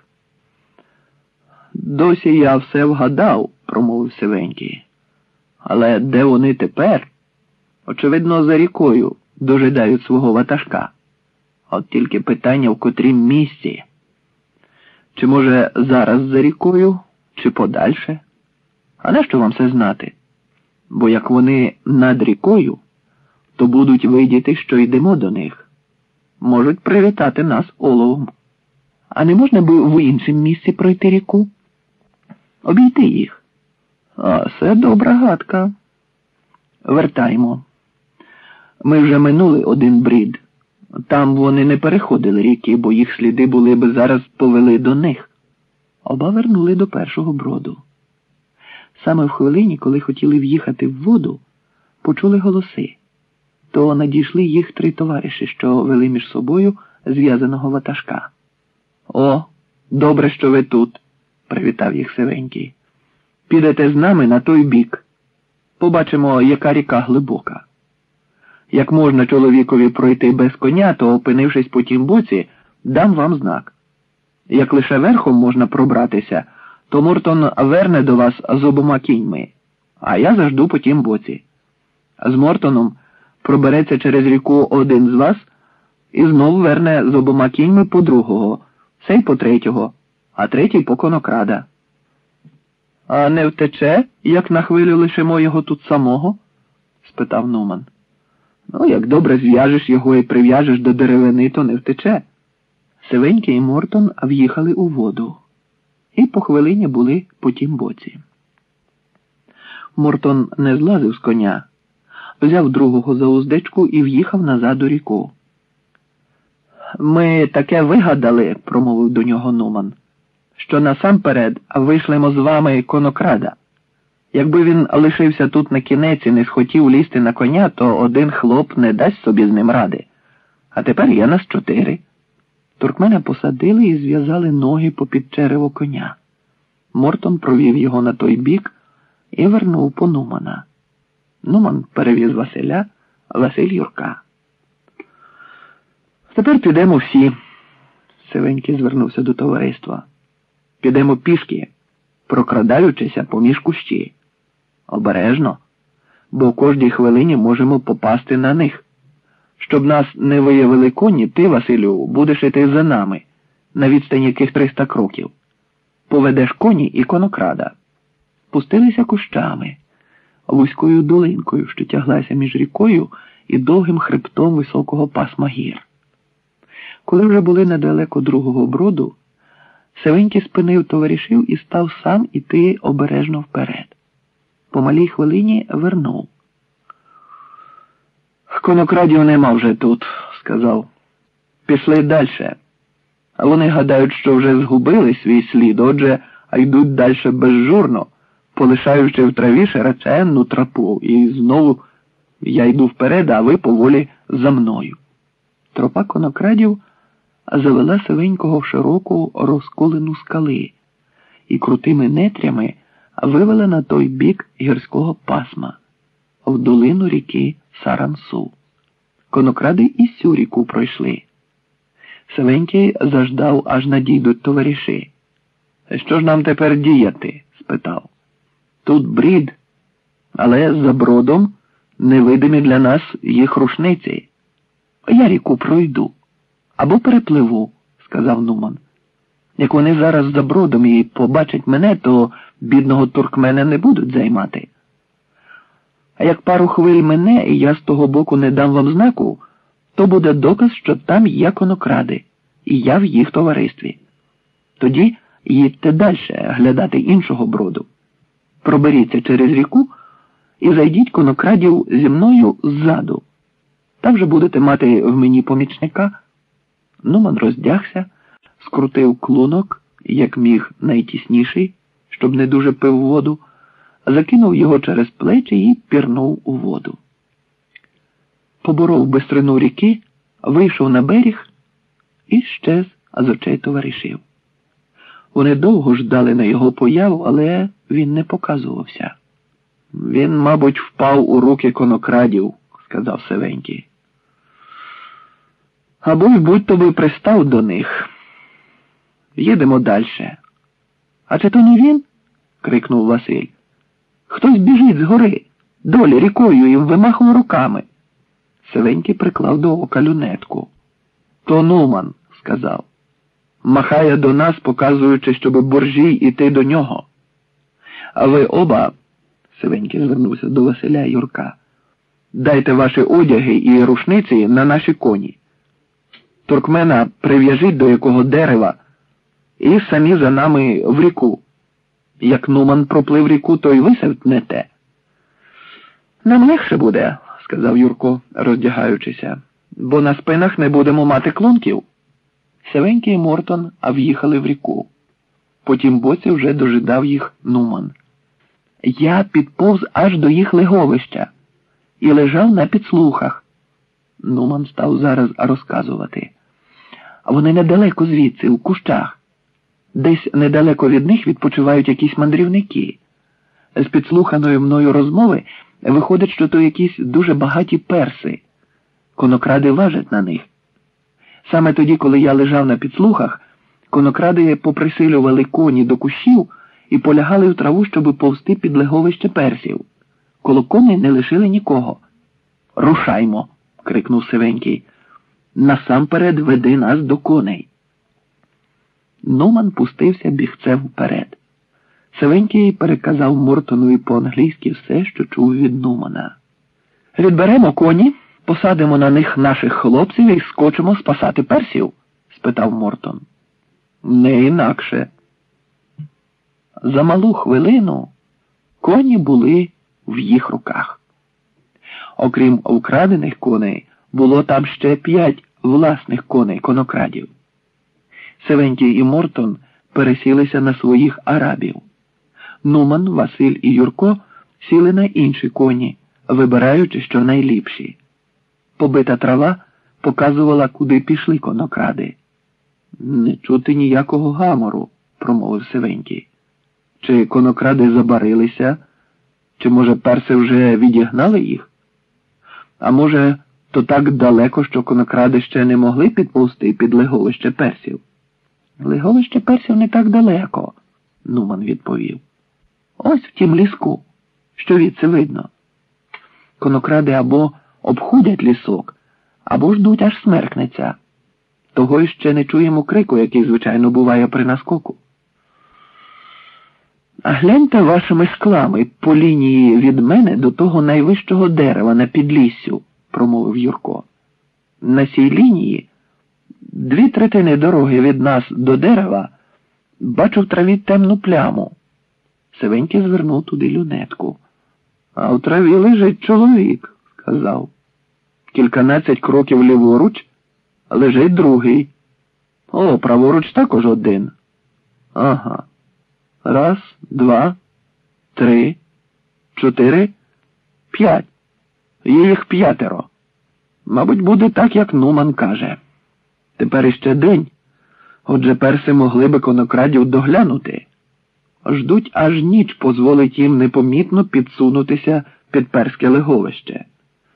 «Досі я все вгадав», – промовив Сивенький. «Але де вони тепер? Очевидно, за рікою дожидають свого ватажка. От тільки питання, в котрім місці. Чи, може, зараз за рікою, чи подальше? А нащо вам це знати? Бо як вони над рікою, то будуть видіти, що йдемо до них. Можуть привітати нас оловом. А не можна би в іншому місці пройти ріку? Обійти їх. А це добра гадка. Вертаймо. Ми вже минули один брід. Там вони не переходили ріки, бо їх сліди були би зараз повели до них. Оба вернули до першого броду. Саме в хвилині, коли хотіли в'їхати в воду, почули голоси. То надійшли їх 3 товариші, що вели між собою зв'язаного ватажка. «О, добре, що ви тут», – привітав їх Сивенький. «Підете з нами на той бік. Побачимо, яка ріка глибока. Як можна чоловікові пройти без коня, то, опинившись по тім боці, дам вам знак. Як лише верхом можна пробратися, то Мортон верне до вас з обома кіньми, а я зажду по тім боці. З Мортоном пробереться через ріку один з вас і знов верне з обома кіньми по другого, сей по третього, а третій по конокрада. А не втече, як на хвилю лишимо його тут самого? Спитав Нуман. Ну, як добре зв'яжеш його і прив'яжеш до деревини, то не втече. Сивенький і Мортон в'їхали у воду і по хвилині були по тім боці. Мортон не злазив з коня, взяв другого за уздечку і в'їхав назад у ріку. «Ми таке вигадали», – промовив до нього Нуман, – «що насамперед вийшлемо з вами конокрада. Якби він лишився тут на кінець і не схотів лізти на коня, то один хлоп не дасть собі з ним ради. А тепер є нас 4. Туркмена посадили і зв'язали ноги попід черево коня. Мортон провів його на той бік і вернув по Нумана. Нуман перевіз Василя, Василь Юрка. «Тепер підемо всі», – Сивенький звернувся до товариства. «Підемо пішки, прокрадаючися поміж кущі. Обережно, бо в кожній хвилині можемо попасти на них. Щоб нас не виявили коні, ти, Василю, будеш іти за нами, на відстані яких 300 кроків. Поведеш коні і конокрада». Пустилися кущами, вузькою долинкою, що тяглася між рікою і довгим хребтом високого пасма гір. Коли вже були недалеко другого броду, Сивенький спинив товаришів і став сам іти обережно вперед. По малій хвилині вернув. «Конокрадів нема вже тут», – сказав. «Пішли дальше. А вони гадають, що вже згубили свій слід, отже, а йдуть дальше безжурно, полишаючи в траві широченну тропу. І знову я йду вперед, а ви поволі за мною». Тропа конокрадів завела Сивенького в широку розколену скали і крутими нетрями вивела на той бік гірського пасма, в долину ріки Сарансу. Конокради і сю ріку пройшли. Сивенький заждав, аж надійдуть товариші. «Що ж нам тепер діяти?» – спитав. «Тут брід, але за бродом невидимі для нас їх рушниці. Я ріку пройду. Або перепливу», – сказав Нуман. «Як вони зараз за бродом і побачать мене, то бідного туркмена не будуть займати. А як пару хвиль мене, і я з того боку не дам вам знаку, то буде доказ, що там є конокради, і я в їх товаристві. Тоді їдьте далі глядати іншого броду. Проберіться через ріку і зайдіть конокрадів зі мною ззаду. Там же будете мати в мені помічника». Нуман роздягся, скрутив клунок, як міг найтісніший, щоб не дуже пив воду, закинув його через плечі і пірнув у воду. Поборов бистрину ріки, вийшов на берег і щез з очей товаришів. Вони довго ждали на його появу, але він не показувався. «Він, мабуть, впав у руки конокрадів», – сказав Сивенький. «Або й будь-то би пристав до них. Їдемо далі». «А чи то не він?» – крикнув Василь. «Хтось біжить згори, долі рікою і вимахує руками». Сивенький приклав до ока люнетку. «То Нуман», – сказав. «Махає до нас, показуючи, щоб боржій іти до нього. А ви оба», – Сивенький звернувся до Василя і Юрка, – «дайте ваші одяги і рушниці на наші коні. Туркмена прив'яжіть до якого дерева і самі за нами в ріку. Як Нуман проплив ріку, то й ви севтнете». «Нам легше буде», – сказав Юрко, роздягаючися, – «бо на спинах не будемо мати клунків». Сивенький і Мортон в'їхали в ріку. По тім боці вже дожидав їх Нуман. «Я підповз аж до їх леговища і лежав на підслухах». Нуман став зараз розказувати. «Вони недалеко звідси, у кущах. Десь недалеко від них відпочивають якісь мандрівники. З підслуханої мною розмови виходить, що то якісь дуже багаті перси. Конокради важать на них. Саме тоді, коли я лежав на підслухах, Конокради поприсилювали коні до кущів і полягали в траву, щоби повзти під леговище персів. Коло коней не лишили нікого. «Рушаймо!» – крикнув Сивенький. «Насамперед веди нас до коней!» Нуман пустився бігцем вперед. Сивенький переказав Мортонові по-англійськи все, що чув від Нумана. «Відберемо коні, посадимо на них наших хлопців і скочимо спасати персів?» – спитав Мортон. «Не інакше». За малу хвилину коні були в їх руках. Окрім вкрадених коней, було там ще 5 власних коней конокрадів. Сивенький і Мортон пересілися на своїх арабів. Нуман, Василь і Юрко сіли на інші коні, вибираючи, що найліпші. Побита трава показувала, куди пішли конокради. «Не чути ніякого гамору», – промовив Сивенький. «Чи конокради забарилися? Чи, може, перси вже відігнали їх? А може, то так далеко, що конокради ще не могли підповзти під леговище персів?» «Леговище персів не так далеко», – Нуман відповів. «Ось в тім ліску, що відси видно. Конокради або обходять лісок, або ждуть, аж смеркнеться. Того й ще не чуємо крику, який, звичайно, буває при наскоку. А гляньте вашими склами по лінії від мене до того найвищого дерева на підліссю», – промовив Юрко. «На цій лінії 2/3 дороги від нас до дерева бачу в траві темну пляму». Сивенький звернув туди люнетку. «А в траві лежить чоловік», – сказав. «Кільканадцять кроків ліворуч лежить другий. О, праворуч також один. Ага. 1, 2, 3, 4, 5. Є їх 5. Мабуть, буде так, як Нуман каже. Тепер іще день. Отже, перси могли би конокрадів доглянути. Ждуть, аж ніч позволить їм непомітно підсунутися під перське леговище».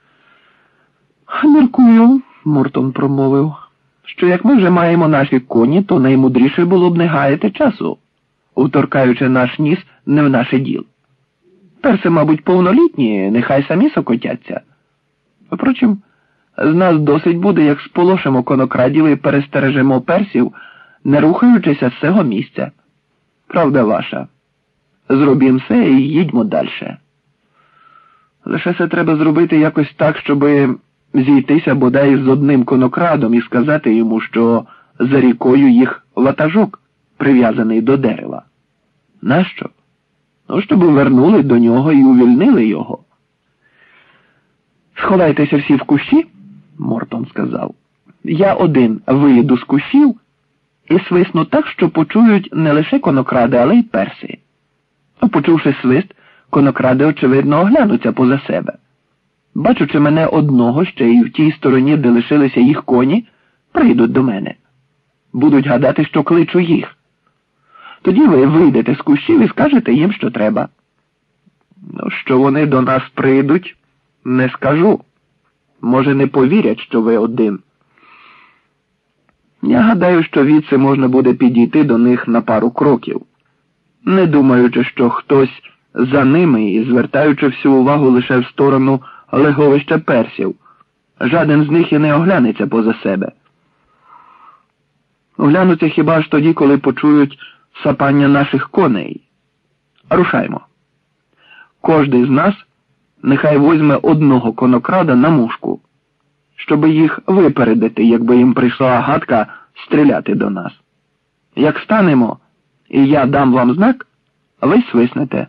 «Міркую», – Мортон промовив, «що як ми вже маємо наші коні, то наймудріше було б не гаяти часу, уторкаючи наш ніс не в наше діло. Перси, мабуть, повнолітні, нехай самі сокотяться. Впрочем, з нас досить буде, як сполошимо конокрадів і перестережемо персів, не рухаючися з цього місця. Правда ваша. Зробім все і їдьмо далі. Лише це треба зробити якось так, щоби зійтися бодай з одним конокрадом і сказати йому, що за рікою їх ватажок, прив'язаний до дерева. Нащо? Ну, щоб вернули до нього і увільнили його». «Сховайтеся всі в кущі», – Мортон сказав. «Я один виїду з кущів і свисну так, що почують не лише конокради, але й перси. Почувши свист, конокради, очевидно, оглянуться поза себе. Бачучи мене одного ще й в тій стороні, де лишилися їх коні, прийдуть до мене. Будуть гадати, що кличу їх. Тоді ви вийдете з кущів і скажете їм, що треба». «Ну, що вони до нас прийдуть, не скажу. Може, не повірять, що ви один. Я гадаю, що відси можна буде підійти до них на пару кроків, не думаючи, що хтось за ними і звертаючи всю увагу лише в сторону леговища персів. Жаден з них і не оглянеться поза себе. Оглянуться хіба ж тоді, коли почують сапання наших коней. Рушаймо. Кожний з нас нехай возьме одного конокрада на мушку, щоби їх випередити, якби їм прийшла гадка стріляти до нас. Як станемо, і я дам вам знак, ви свиснете».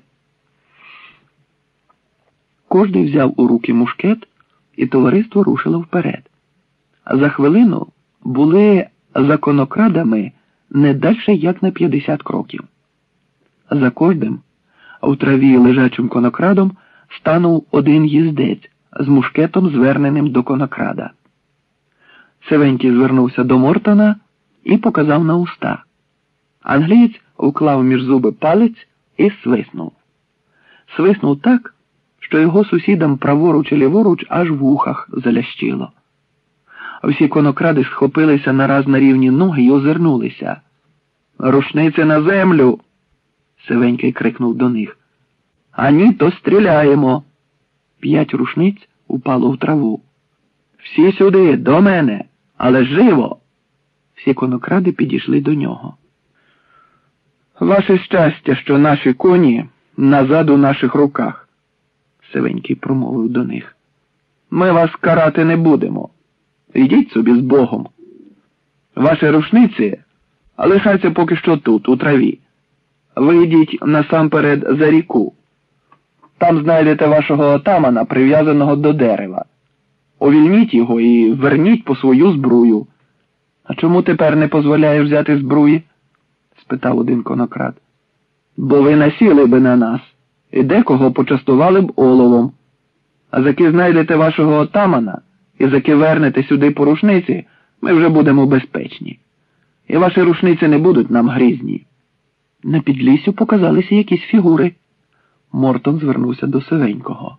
Кожний взяв у руки мушкет, і товариство рушило вперед. За хвилину були за конокрадами не дальше, як на 50 кроків. За кожним, у траві лежачим конокрадом, станув один їздець з мушкетом, зверненим до конокрада. Сивенький звернувся до Мортона і показав на уста. Англієць уклав між зуби палець і свиснув. Свиснув так, що його сусідам праворуч і ліворуч аж в ухах залящило. Всі конокради схопилися нараз на рівні ноги й озирнулися. Рушниці на землю! Сивенький крикнув до них. А ні, то стріляємо. 5 рушниць упало в траву. Всі сюди, до мене, але живо! Всі конокради підійшли до нього. Ваше щастя, що наші коні назад у наших руках, Сивенький промовив до них. Ми вас карати не будемо. Йдіть собі з Богом. Ваші рушниці лишаться поки що тут, у траві. Ви йдіть насамперед за ріку. Там знайдете вашого отамана, прив'язаного до дерева. Увільніть його і верніть по свою збрую. А чому тепер не дозволяєш взяти збруї? Спитав один конокрад. Бо ви насіли би на нас, і декого почастували б оловом. А заки знайдете вашого отамана, і заки вернете сюди по рушниці, ми вже будемо безпечні. І ваші рушниці не будуть нам грізні. На підліссю показалися якісь фігури. Мортон звернувся до Сивенького.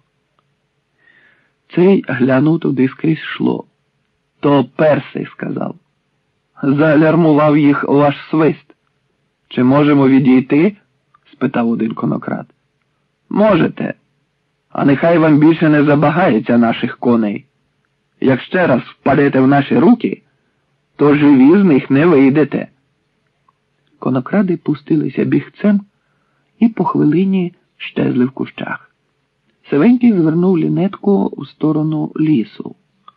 Цей глянув туди скрізь шло. То перси, сказав. Залярмував їх ваш свист. Чи можемо відійти? Спитав один конокрад. Можете. А нехай вам більше не забагається наших коней. Як ще раз впадете в наші руки, то живі з них не вийдете. Конокради пустилися бігцем і по хвилині щезли в кущах. Сивенький звернув лінетку у сторону лісу.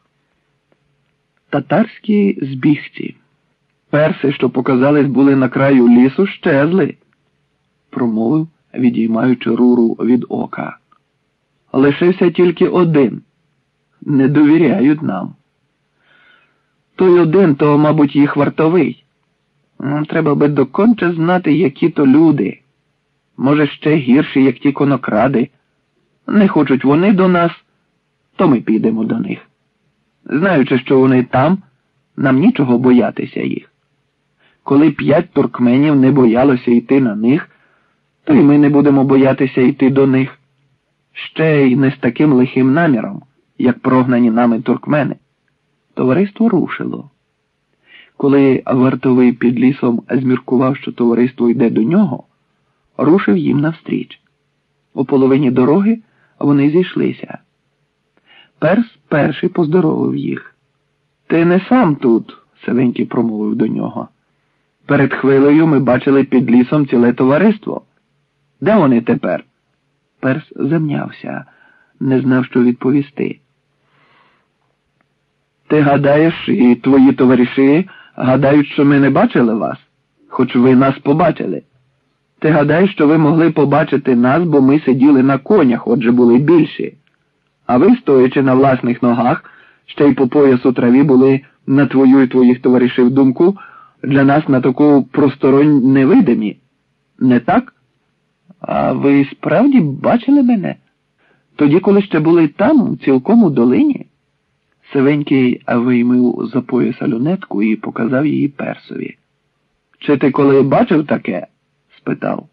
Татарські збігці. Перси, що показались були на краю лісу, щезли, промовив, відіймаючи руру від ока. Лишився тільки один. Не довіряють нам. Той один, то, мабуть, їх вартовий. Треба би доконче знати, які то люди. Може, ще гірші, як ті конокради. Не хочуть вони до нас, то ми підемо до них. Знаючи, що вони там, нам нічого боятися їх. Коли 5 туркменів не боялося йти на них, то й ми не будемо боятися йти до них. Ще й не з таким лихим наміром, як прогнані нами туркмени. Товариство рушило. Коли вартовий під лісом зміркував, що товариство йде до нього, рушив їм навстріч. У половині дороги вони зійшлися. Перс перший поздоровив їх. Ти не сам тут, Сивенький промовив до нього. Перед хвилею ми бачили під лісом ціле товариство. Де вони тепер? Перс замнявся, не знав, що відповісти. Ти гадаєш, і твої товариші гадають, що ми не бачили вас, хоч ви нас побачили. Ти гадаєш, що ви могли побачити нас, бо ми сиділи на конях, отже були більші. А ви, стоячи на власних ногах, ще й по пояс у траві були на твою і твоїх товаришів думку, для нас на таку просторонь невидимі. Не так? А ви справді бачили мене? Тоді, коли ще були там, цілком у долині? Сивенький виймив за пояса люнетку і показав її персові. Чи ти коли бачив таке? Спитав.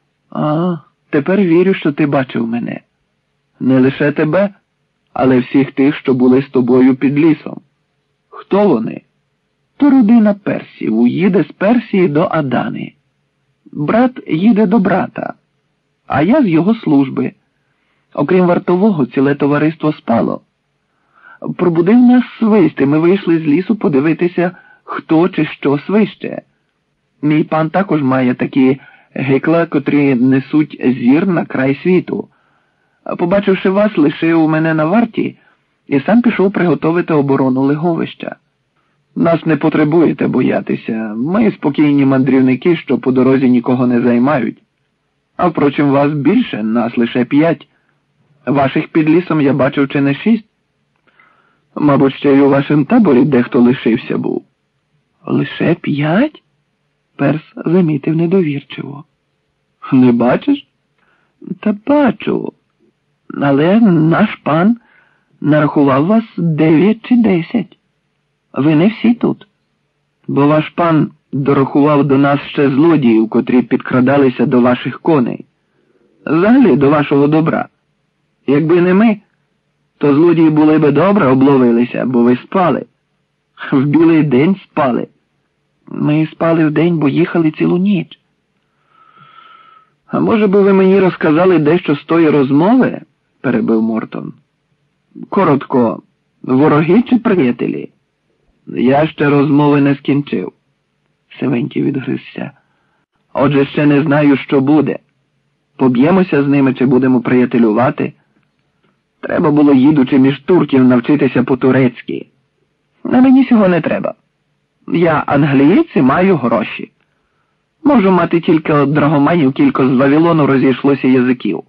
А, тепер вірю, що ти бачив мене. Не лише тебе, але всіх тих, що були з тобою під лісом. Хто вони? То родина персів, їде з Персії до Адани. Брат їде до брата, а я з його служби. Окрім вартового, ціле товариство спало. Пробудив нас свист, і ми вийшли з лісу подивитися, хто чи що свище. Мій пан також має такі гекла, котрі несуть зір на край світу. Побачивши вас, лишив мене на варті і сам пішов приготовити оборону леговища. Нас не потребуєте боятися. Ми спокійні мандрівники, що по дорозі нікого не займають. А впрочем, вас більше, нас лише 5. Ваших під лісом я бачив чи не 6. Мабуть, ще й у вашому таборі дехто лишився був. Лише 5? Перс замітив недовірчиво. Не бачиш? Та бачу. Але наш пан нарахував вас 9 чи 10. Ви не всі тут. Бо ваш пан дорахував до нас ще злодіїв, котрі підкрадалися до ваших коней. Взагалі до вашого добра. Якби не ми, то злодії були би добре обловилися, бо ви спали. В білий день спали. Ми спали вдень, бо їхали цілу ніч. А може би ви мені розказали дещо з тої розмови? Перебив Мортон. Коротко, вороги чи приятелі? Я ще розмови не скінчив. Сивенький відгризся. Отже, ще не знаю, що буде. Поб'ємося з ними чи будемо приятелювати? Треба було, їдучи між турків, навчитися по-турецьки. На мені цього не треба. Я англієць і маю гроші. Можу мати тільки от драгоманів, кілько з Вавилону розійшлося язиків.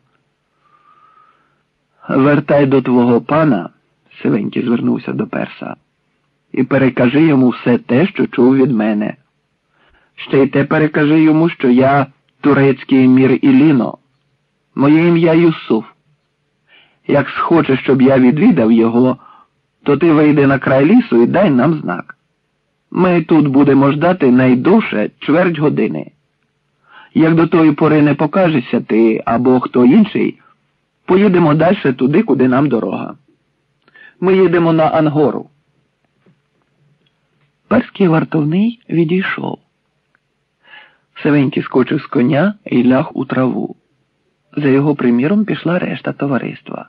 Вертай до твого пана, Сивенький звернувся до перса, і перекажи йому все те, що чув від мене. Ще й те перекажи йому, що я турецький емір Іліно. Моє ім'я Юсуф. Як схочеш, щоб я відвідав його, то ти вийди на край лісу і дай нам знак. Ми тут будемо ждати найдовше чверть години. Як до тої пори не покажешся ти або хто інший, поїдемо далі туди, куди нам дорога. Ми їдемо на Ангору. Перський вартовний відійшов. Сивенький скочив з коня і ляг у траву. За його приміром пішла решта товариства.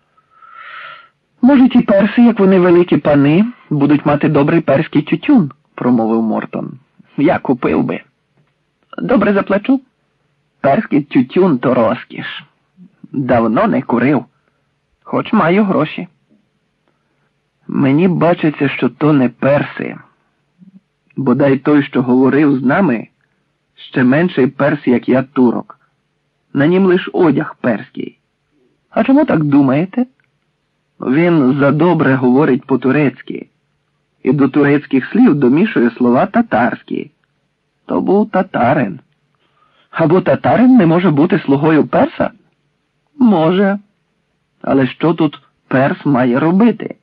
Може, ті перси, як вони великі пани, будуть мати добрий перський тютюн, промовив Мортон. Я купив би. Добре заплачу. Перський тютюн то розкіш. Давно не курив. Хоч маю гроші. Мені бачиться, що то не перси. Бодай той, що говорив з нами, ще менший перс, як я, турок. На нім лиш одяг перський. А чому так думаєте? Він задобре говорить по-турецьки. І до турецьких слів домішує слова татарські. То був татарин. Або татарин не може бути слугою перса? Може. Але що тут перс має робити?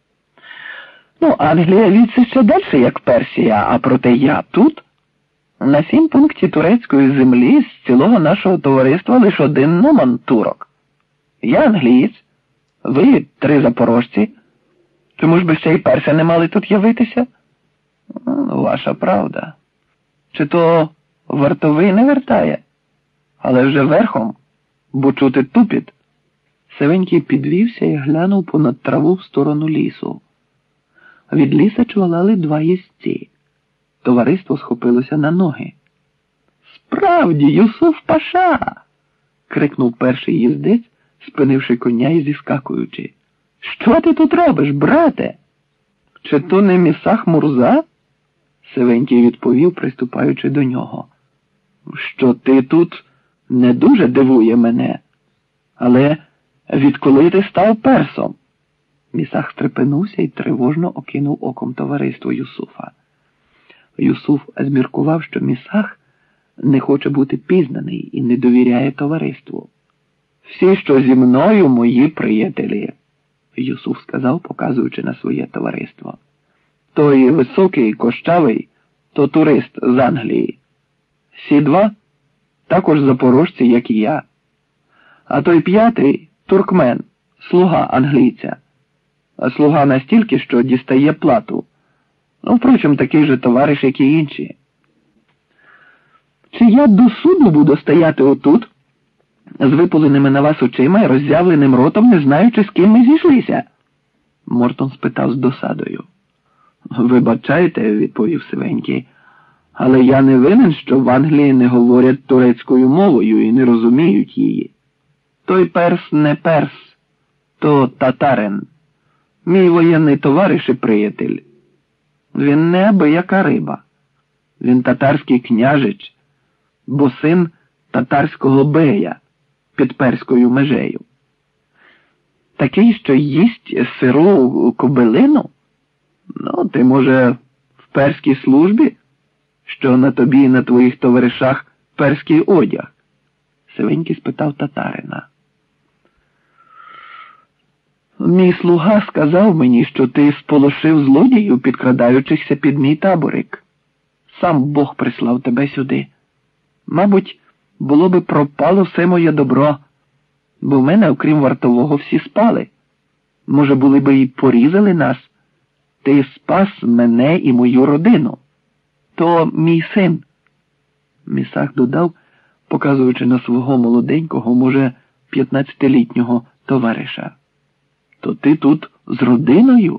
Ну, Англія віце ще далі, як Персія, а проте я тут. На 7 пункті турецької землі з цілого нашого товариства лише один номан турок. Я англієць, ви 3 запорожці. Чому ж би ще й перси не мали тут явитися? Ваша правда. Чи то вартовий не вертає? Але вже верхом, бо чути тупіт. Сивенький підвівся і глянув понад траву в сторону лісу. Від ліса чвалали 2 їздці. Товариство схопилося на ноги. «Справді, Юсуф Паша!» – крикнув перший їздець, спинивши коня і зіскакуючи. «Що ти тут робиш, брате?» «Чи то не Місах Мурза?» Сивенький відповів, приступаючи до нього. «Що ти тут не дуже дивує мене. Але відколи ти став персом?» Місах стрепенувся і тривожно окинув оком товариство Юсуфа. Юсуф зміркував, що Місах не хоче бути пізнаний і не довіряє товариству. «Всі, що зі мною, мої приятелі», – Юсуф сказав, показуючи на своє товариство. «Той високий, кощавий, то турист з Англії. Сі 2 також запорожці, як і я. А той 5 – туркмен, слуга англійця. А слуга настільки, що дістає плату. Ну, впрочем, такий же товариш, як і інші. Чи я до суду буду стояти отут, з випуленими на вас очима і роззявленим ротом, не знаючи, з ким ми зійшлися?» Мортон спитав з досадою. «Вибачайте», – відповів Сивенький, – «але я не винен, що в Англії не говорять турецькою мовою і не розуміють її. Той перс не перс, то татарин. Мій воєнний товариш і приятель. Він не абияка риба. Він татарський княжич, бо син татарського бея під перською межею. Такий, що їсть сиру кобилину? Ну, ти, може, в перській службі, що на тобі і на твоїх товаришах перський одяг?» Сивенький спитав татарина. «Мій слуга сказав мені, що ти сполошив злодіїв, підкрадаючися під мій таборик. Сам Бог прислав тебе сюди. Мабуть, було би пропало все моє добро, бо в мене, окрім вартового, всі спали. Може, були би і порізали нас. Ти спас мене і мою родину. То мій син, Місах додав, показуючи на свого молоденького, може, 15-літнього товариша. То ти тут з родиною?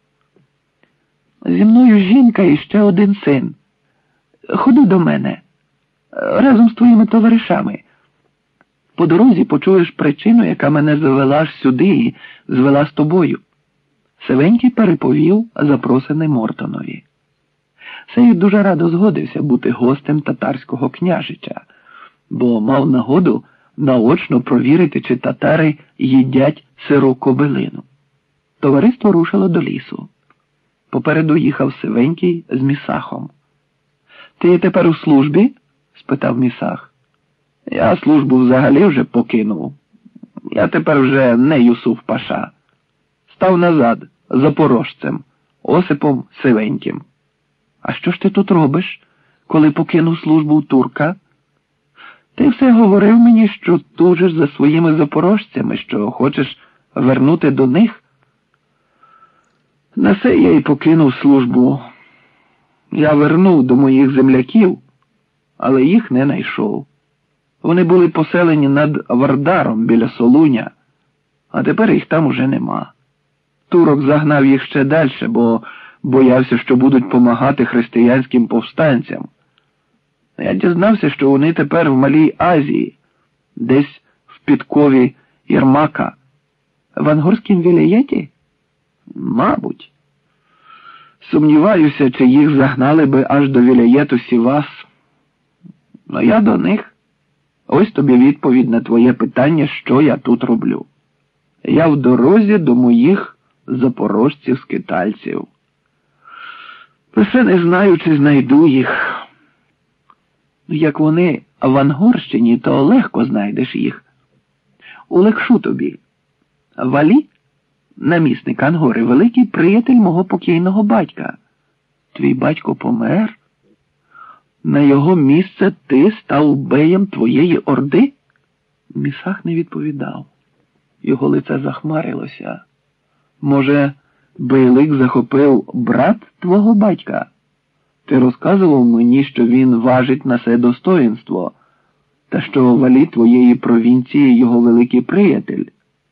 Зі мною жінка і ще один син. Ходи до мене, разом з твоїми товаришами. По дорозі почуєш причину, яка мене завела аж сюди і звела з тобою. Сивенький переповів запросений Мортонові. Сей дуже радо згодився бути гостем татарського княжича, бо мав нагоду наочно провірити, чи татари їдять сиру кобилину. Товариство рушило до лісу. Попереду їхав Сивенький з Місахом. «Ти тепер у службі?» – спитав Місах. «Я службу взагалі вже покинув. Я тепер вже не Юсуф Паша. Став назад, запорожцем, Осипом Сивеньким». «А що ж ти тут робиш, коли покинув службу у турка?» «Ти все говорив мені, що тужиш за своїми запорожцями, що хочеш вернути до них». «На це я й покинув службу. Я вернув до моїх земляків, але їх не знайшов. Вони були поселені над Вардаром біля Солуня, а тепер їх там уже нема. Турок загнав їх ще далі, бо боявся, що будуть помагати християнським повстанцям. Я дізнався, що вони тепер в Малій Азії, десь в підкові Єрмака. В Ангорськім вілеєті? Мабуть. Сумніваюся, чи їх загнали би аж до вілеєту Сівас. Но я до них. Ось тобі відповідь на твоє питання, що я тут роблю. Я в дорозі до моїх запорожців-скитальців. Лише не знаю, чи знайду їх. Як вони в Ангорщині, то легко знайдеш їх. Улегшу тобі. Валі, намісник Ангори, великий приятель мого покійного батька. Твій батько помер? На його місце ти став беєм твоєї орди? Місах не відповідав. Його лице захмарилося. Може, Бейлик захопив брат твого батька? Ти розказував мені, що він важить на се достоїнство, та що валі твоєї провінції його великий приятель.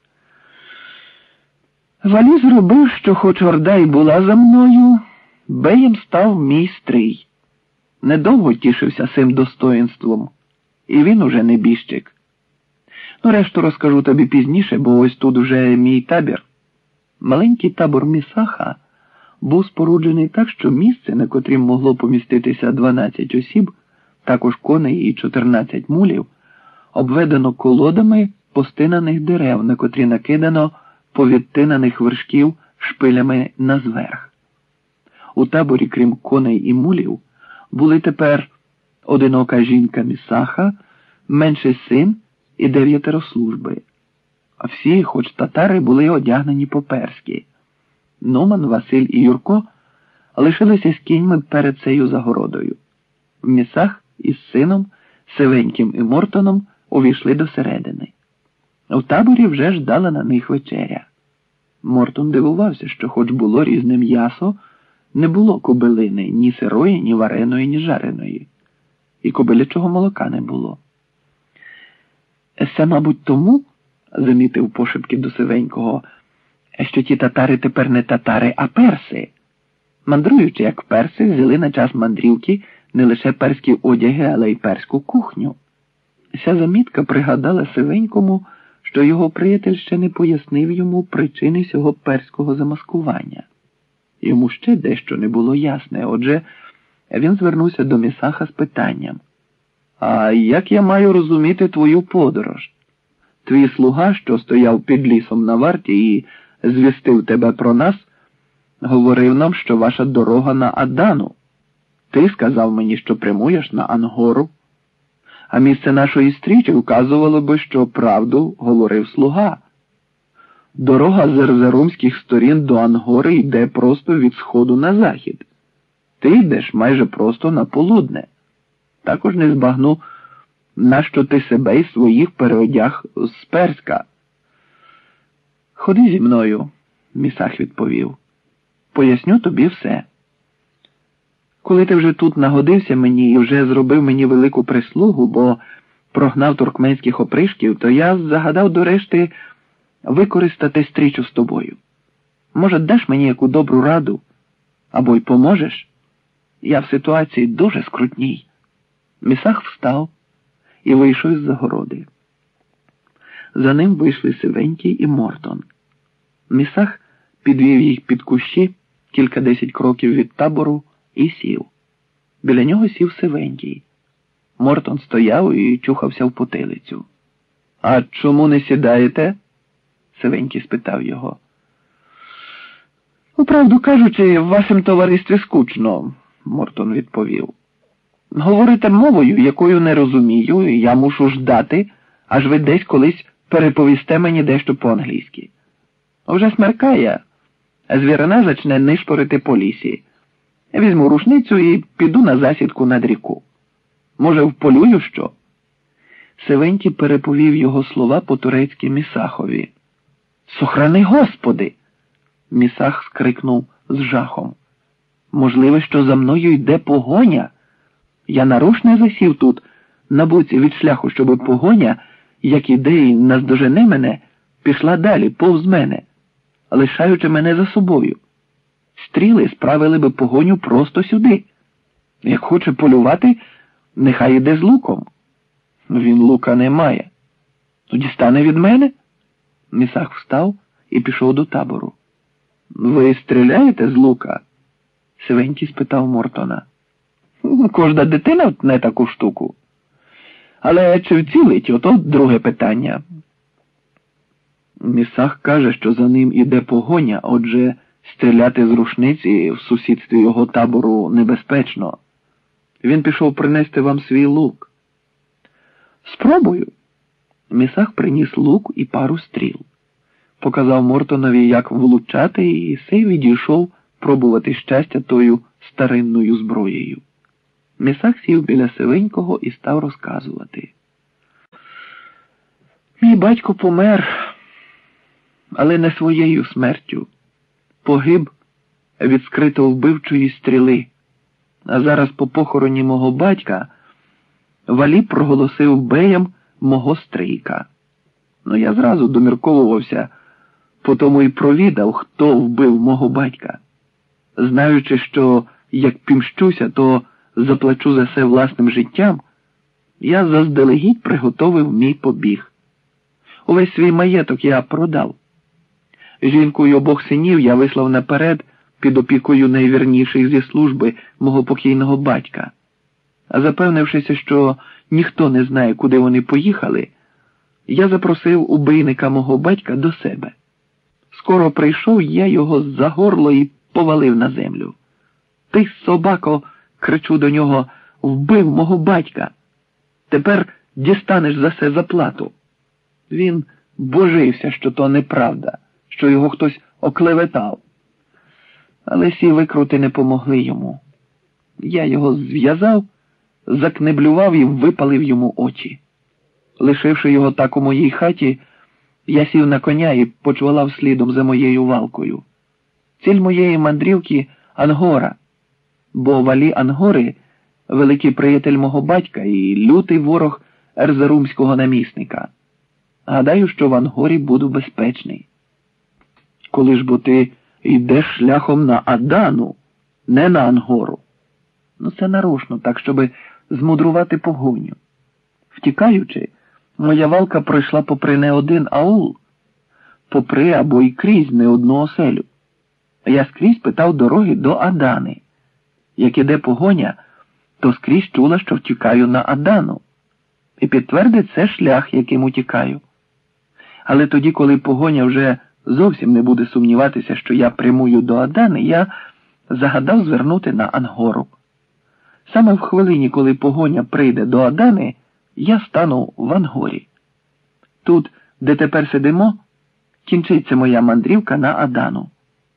Валі зробив, що хоч орда й була за мною, беєм став мій стрій. Недовго тішився цим достоїнством, і він уже небіжчик. Ну, решту розкажу тобі пізніше, бо ось тут уже мій табір. Маленький табор Місаха був споруджений так, що місце, на котрім могло поміститися 12 осіб, також коней і 14 мулів, обведено колодами постинаних дерев, на котрі накидано повідтинаних вершків шпилями на зверх. У таборі, крім коней і мулів, були тепер одинока жінка Місаха, менший син і 9 служби. А всі, хоч татари, були одягнені по-перськи. Номан, Василь і Юрко лишилися з кіньми перед цією загородою. Місах із сином, Сивеньким і Мортоном увійшли до середини. У таборі вже ждала на них вечеря. Мортон дивувався, що хоч було різне м'ясо, не було кобилини ні сирої, ні вареної, ні жареної. І кобилячого молока не було. Це, мабуть, тому, замітив пошепки до Сивенького, що ті татари тепер не татари, а перси. Мандруючи як перси, взяли на час мандрівки не лише перські одяги, але й перську кухню. Ця замітка пригадала Сивенькому, що його приятель ще не пояснив йому причини цього перського замаскування. Йому ще дещо не було ясне, отже, він звернувся до Місаха з питанням. «А як я маю розуміти твою подорож? Твій слуга, що стояв під лісом на варті і звістив тебе про нас, говорив нам, що ваша дорога на Адану. Ти сказав мені, що прямуєш на Ангору. А місце нашої стрічі вказувало би, що правду говорив слуга. Дорога з ерзерумських сторін до Ангори йде просто від сходу на захід. Ти йдеш майже просто на полудне. Також не збагну, нащо ти себе і своїх переодяг з Перська». «Ходи зі мною», – Місах відповів. «Поясню тобі все». Коли ти вже тут нагодився мені і вже зробив мені велику прислугу, бо прогнав туркменських опришків, то я загадав до решти використати стрічу з тобою. Може, даш мені яку добру раду? Або й поможеш? Я в ситуації дуже скрутній. Місах встав і вийшов із загороди. За ним вийшли Сивенький і Мортон. Місах підвів їх під кущі кілька-десять кроків від табору і сів. Біля нього сів Сивенький. Мортон стояв і чухався в потилицю. «А чому не сідаєте?» Сивенький спитав його. «Правду кажучи, в вашому товаристві скучно», Мортон відповів. «Говорите мовою, якою не розумію, і я мушу ждати, аж ви десь колись переповісте мені дещо по-англійськи. Вже смеркає, а звірина зачне нишпорити по лісі. Я візьму рушницю і піду на засідку над ріку. Може, вполюю що?» Сивенький переповів його слова по-турецьки Місахові. «Сохрани Господи!» Місах скрикнув з жахом. «Можливо, що за мною йде погоня? Я нарочно засів тут, на боці від шляху, щоби погоня, як іде і наздожене мене, пішла далі, повз мене, лишаючи мене за собою. Стріли справили би погоню просто сюди. Як хоче полювати, нехай іде з луком. Він лука не має. Тоді стане від мене?» Місах встав і пішов до табору. «Ви стріляєте з лука?» Сивенький спитав Мортона. «Кожна дитина не таку штуку. Але чи вцілить, ото друге питання». Місах каже, що за ним іде погоня, отже, стріляти з рушниці в сусідстві його табору небезпечно. Він пішов принести вам свій лук. «Спробую». Місах приніс лук і пару стріл. Показав Мортонові, як влучати, і сей відійшов пробувати щастя тою старинною зброєю. Місах сів біля Сивенького і став розказувати. «Мій батько помер, але не своєю смертю. Погиб від скрито вбивчої стріли. А зараз по похороні мого батька Валі проголосив беєм мого стрийка. Я зразу домірковувався, потому й провідав, хто вбив мого батька. Знаючи, що як пімщуся, то заплачу за це власним життям, я заздалегідь приготовив мій побіг. Увесь свій маєток я продав. Жінку й обох синів я вислав наперед під опікою найвірніших зі служби мого покійного батька. А запевнившися, що ніхто не знає, куди вони поїхали, я запросив убийника мого батька до себе. Скоро прийшов, я його за горло і повалив на землю. «Ти, собако!» – кричу до нього, «вбив мого батька! Тепер дістанеш за це заплату!» Він божився, що то неправда, що його хтось оклеветав. Але сі викрути не помогли йому. Я його зв'язав, закнеблював і випалив йому очі. Лишивши його так у моїй хаті, я сів на коня і почвалав слідом за моєю валкою. Ціль моєї мандрівки – Ангора, бо Валі Ангори – великий приятель мого батька і лютий ворог ерзерумського намісника. Гадаю, що в Ангорі буду безпечний. Коли ж бо ти йдеш шляхом на Адану, не на Ангору? Це нарочно, так, щоби змудрувати погоню. Втікаючи, моя валка пройшла попри не один аул, попри або й крізь не одну оселю. Я скрізь питав дороги до Адани. Як іде погоня, то скрізь чула, що втікаю на Адану. І підтвердить це шлях, яким утікаю. Але тоді, коли погоня вже зовсім не буде сумніватися, що я прямую до Адани, я загадав звернути на Ангору. Саме в хвилині, коли погоня прийде до Адани, я стану в Ангорі. Тут, де тепер сидимо, кінчиться моя мандрівка на Адану.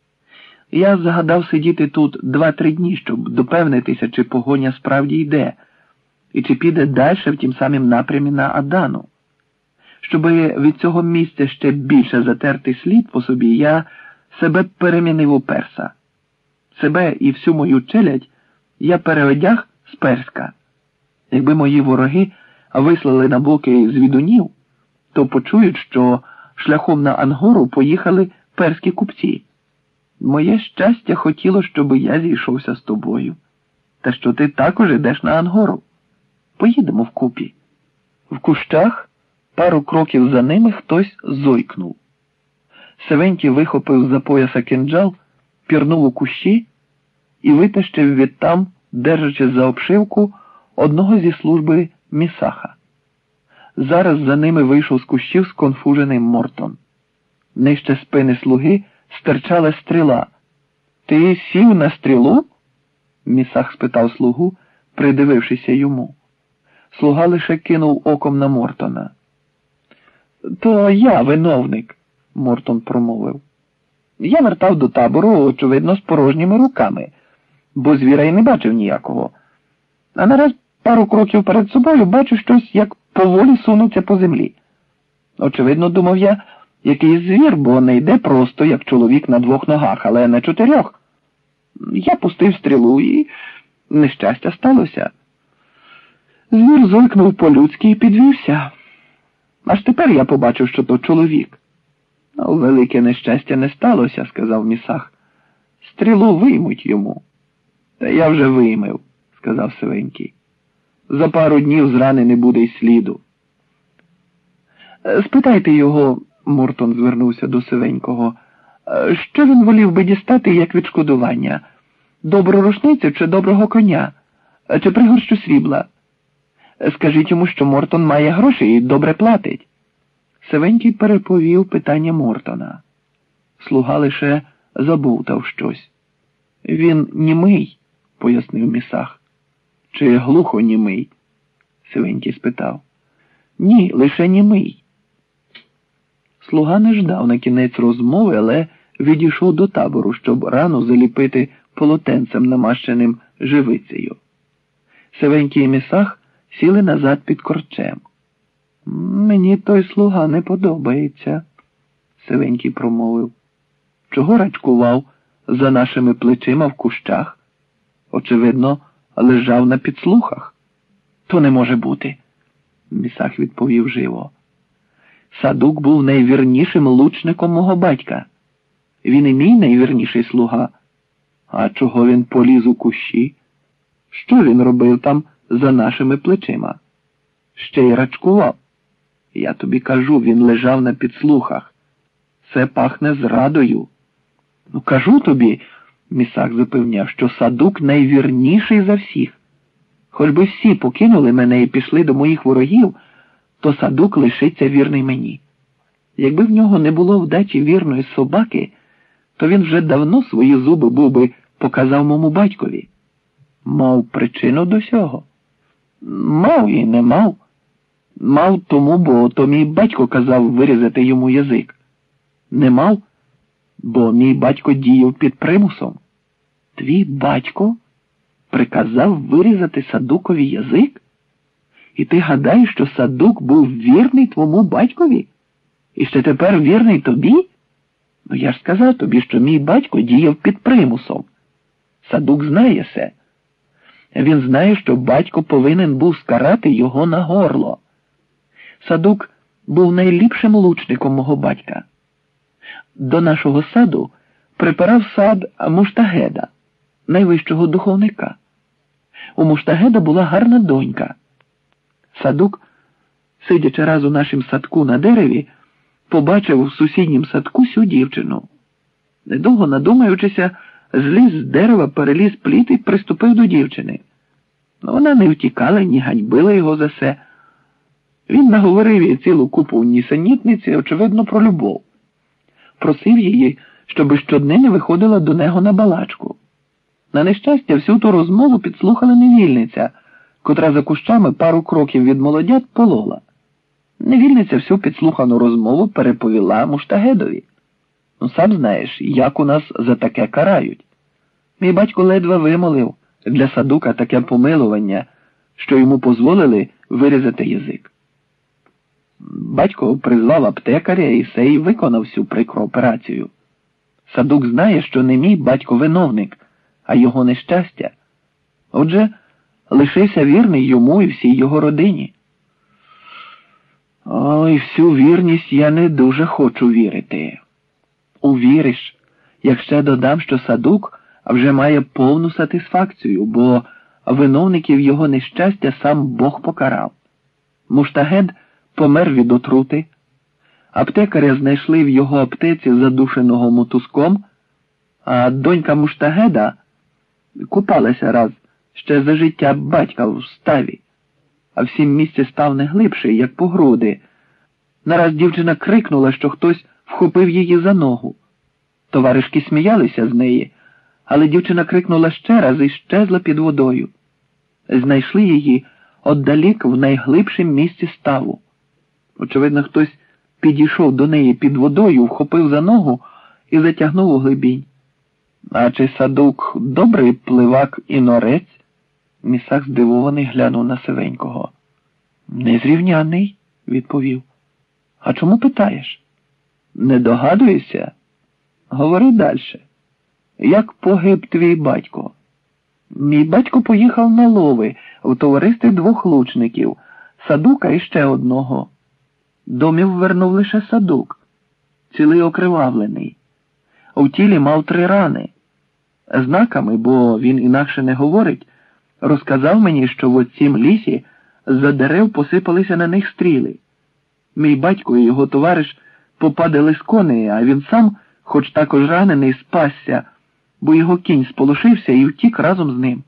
Я загадав сидіти тут 2-3 дні, щоб допевнитися, чи погоня справді йде, і чи піде далі в тім самим напрямі на Адану. Щоби від цього місця ще більше затерти слід по собі, я себе перемінив у перса. Себе і всю мою челядь Я переодяг з Перська. Якби мої вороги вислали на боки звідунів, то почують, що шляхом на Ангору поїхали перські купці. Моє щастя хотіло, щоб я зійшовся з тобою. Та що ти також ідеш на Ангору. Поїдемо вкупі. В кущах, пару кроків за ними, хтось зойкнув. Севентій вихопив з-за пояса кинджал, пірнув у кущі і витащив відтам, держачи за обшивку, одного зі служби Місаха. Зараз за ними вийшов з кущів сконфужений Мортон. Нижче спини слуги стирчала стріла. «Ти сів на стрілу?» Місах спитав слугу, придивившися йому. Слуга лише кинув оком на Мортона. «То я виновник», – Мортон промовив. «Я вертав до табору, очевидно, з порожніми руками, бо звіра й не бачив ніякого. А нараз пару кроків перед собою бачу щось, як поволі сунуться по землі. Очевидно, думав я, якийсь звір, бо не йде просто, як чоловік на двох ногах, але на чотирьох. Я пустив стрілу і нещастя сталося. Звір зойкнув по-людськи і підвівся. Аж тепер я побачив, що то чоловік». «Ну, велике нещастя не сталося», – сказав Місах. «Стрілу виймуть йому». «Та я вже виймив», – сказав Севенький. «За пару днів з рани не буде й сліду». «Спитайте його», – Мортон звернувся до Севенького, – «що він волів би дістати як відшкодування? Добру рушницю чи доброго коня? Чи пригорщу срібла? Скажіть йому, що Мортон має гроші і добре платить». Севенький переповів питання Мортона. Слуга лише забовтав щось. «Він німий», – пояснив Місах. «Чи глухонімий?» – Севенький спитав. «Ні, лише німий». Слуга не ждав на кінець розмови, але відійшов до табору, щоб рану заліпити полотенцем, намащеним живицею. Севенький і Місах сіли назад під корчем. «Мені той слуга не подобається», – Севенький промовив. «Чого рачкував за нашими плечима в кущах? Очевидно, лежав на підслухах». «То не може бути», – Місах відповів живо. «Садук був найвірнішим лучником мого батька. Він і мій найвірніший слуга. А чого він поліз у кущі? Що він робив там за нашими плечима? Ще й рачкував. Я тобі кажу, він лежав на підслухах. Це пахне зрадою». «Ну, кажу тобі», – Місах запевняв, що Садук найвірніший за всіх. Хоч би всі покинули мене і пішли до моїх ворогів, то Садук лишиться вірний мені. Якби в нього не було вдачі вірної собаки, то він вже давно свої зуби був би показав моєму батькові. Мав причину до сього. Мав і не мав. Мав тому, бо то мій батько казав вирізати йому язик. Не мав, бо мій батько діяв під примусом». «Твій батько приказав вирізати Садукові язик? І ти гадаєш, що Садук був вірний твому батькові? І ще тепер вірний тобі? Ну я ж сказав тобі, що мій батько діяв під примусом. Садук знає це. Він знає, що батько повинен був скарати його на горло. Садук був найліпшим лучником мого батька. До нашого саду припирав сад Муштагеда, найвищого духовника. У Муштагеда була гарна донька. Садук, сидячи раз у нашім садку на дереві, побачив в сусіднім садку сю дівчину. Недовго надумаючися, зліз з дерева, переліз пліт і приступив до дівчини. Вона не втікала, ні ганьбила його за це. Він наговорив їй цілу купу нісенітниці, очевидно, про любов. Просив її, щоби щоднини виходила до нього на балачку. На нещастя, всю ту розмову підслухала невільниця, котра за кущами пару кроків від молодят полола. Невільниця всю підслухану розмову переповіла Муштагедові. Ну, сам знаєш, як у нас за таке карають. Мій батько ледве вимолив для Садука таке помилування, що йому дозволили вирізати язик. Батько призвав аптекаря і сей виконав всю прикру операцію. Садук знає, що не мій батько виновник, а його нещастя. Отже, лишився вірний йому і всій його родині. Ой, всю вірність я не дуже хочу вірити. Увіриш, як ще додам, що Садук вже має повну сатисфакцію, бо виновників його нещастя сам Бог покарав. Муштагед помер від отрути, аптекаря знайшли в його аптеці задушеного мотузком, а донька Муштагеда купалася раз ще за життя батька в ставі, а всім місце став не глибший, як по груди. Нараз дівчина крикнула, що хтось вхопив її за ногу. Товаришки сміялися з неї, але дівчина крикнула ще раз і щезла під водою. Знайшли її отдалік в найглибшім місці ставу. Очевидно, хтось підійшов до неї під водою, вхопив за ногу і затягнув у глибінь. А чи Садук добрий пливак і норець? Місах здивований глянув на Сивенького. Незрівняний, відповів. А чому питаєш? Не догадуєшся? Говори дальше. Як погиб твій батько? Мій батько поїхав на лови в товаристві 2 лучників, Садука і ще одного. Домів вернув лише Садук, цілий окривавлений. У тілі мав 3 рани. Знаками, бо він інакше не говорить, розказав мені, що в оцім лісі з-за дерев посипалися на них стріли. Мій батько і його товариш попадали з коней, а він сам, хоч також ранений, спасся, бо його кінь сполошився і втік разом з ним.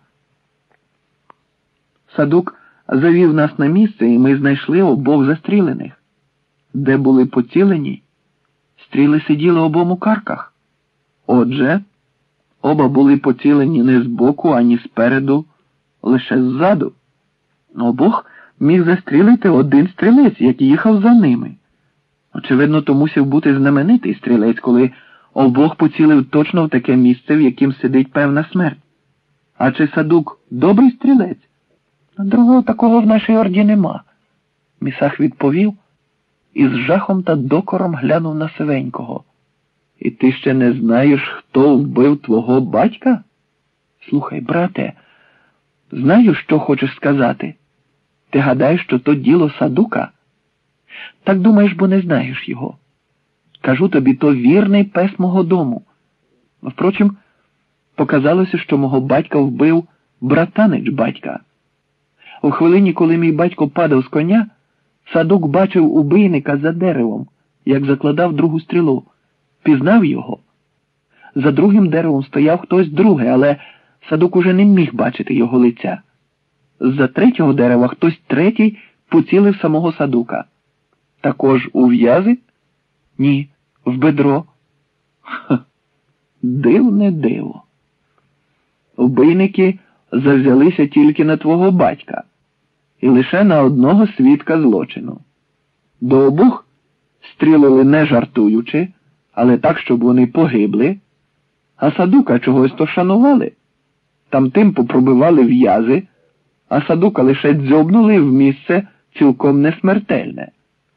Садук завів нас на місце, і ми знайшли обох застрілених. Де були поцілені, стріли сиділи обом у карках. Отже, оба були поцілені не збоку, ані спереду, лише ззаду. Обох міг застрілити один стрілець, який їхав за ними. Очевидно, то мусив бути знаменитий стрілець, коли обох поцілив точно в таке місце, в яким сидить певна смерть. А чи Садук добрий стрілець? Другого такого в нашій орді нема. Місах відповів і з жахом та докором глянув на Сивенького. І ти ще не знаєш, хто вбив твого батька? Слухай, брате, знаю, що хочеш сказати. Ти гадаєш, що то діло Садука? Так думаєш, бо не знаєш його. Кажу тобі, то вірний пес мого дому. Впрочем, показалося, що мого батька вбив братанич батька. У хвилині, коли мій батько падав з коня, Садук бачив убийника за деревом, як закладав другу стрілу. Пізнав його. За другим деревом стояв хтось другий, але Садук уже не міг бачити його лиця. З-за третього дерева хтось третій поцілив самого Садука. Також у в'язи? Ні, в бедро. Ха, дивне диво. Вбийники завзялися тільки на твого батька і лише на одного свідка злочину. До обох стрілили не жартуючи, але так, щоб вони погибли, а Садука чогось то шанували. Тамтим попробивали в'язи, а Садука лише дзьобнули в місце цілком несмертельне.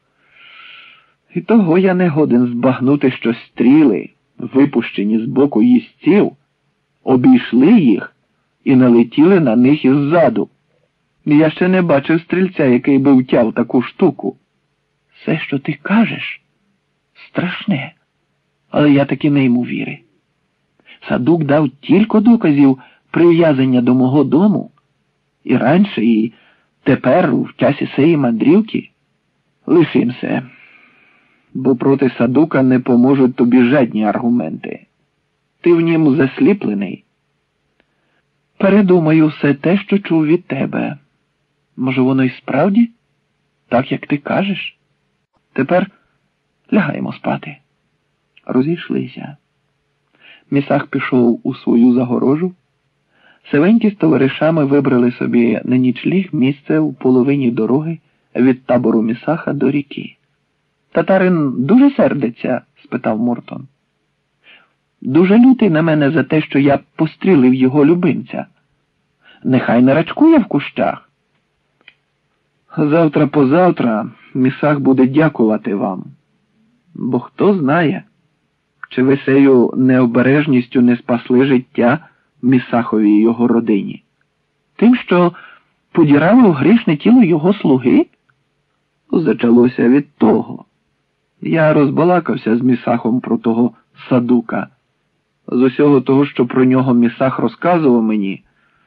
І того я не годен збагнути, що стріли, випущені з боку їстців, обійшли їх і налетіли на них іззаду. Я ще не бачив стрільця, який би втяв таку штуку. Все, що ти кажеш, страшне, але я таки не йому віри. Садук дав тільки доказів прив'язання до мого дому, і раніше, і тепер, в часі сеї мандрівки. Лишимся, бо проти Садука не поможуть тобі жадні аргументи. Ти в нім засліплений. Передумаю все те, що чув від тебе. Може, воно і справді? Так, як ти кажеш? Тепер лягаємо спати. Розійшлися. Місах пішов у свою загорожу. Сивенькі з товаришами вибрали собі на нічліг місце в половині дороги від табору Місаха до ріки. Татарин дуже сердиться? Спитав Мортон. Дуже лютий на мене за те, що я пострілив його любимця. Нехай не рачкує в кущах. Завтра-позавтра Місах буде дякувати вам. Бо хто знає, чи ви сею необережністю не спасли життя Місахові і його родині. Тим, що подіравив грішне тіло його слуги? Зачалося від того. Я розбалакався з Місахом про того Садука. З усього того, що про нього Місах розказував мені,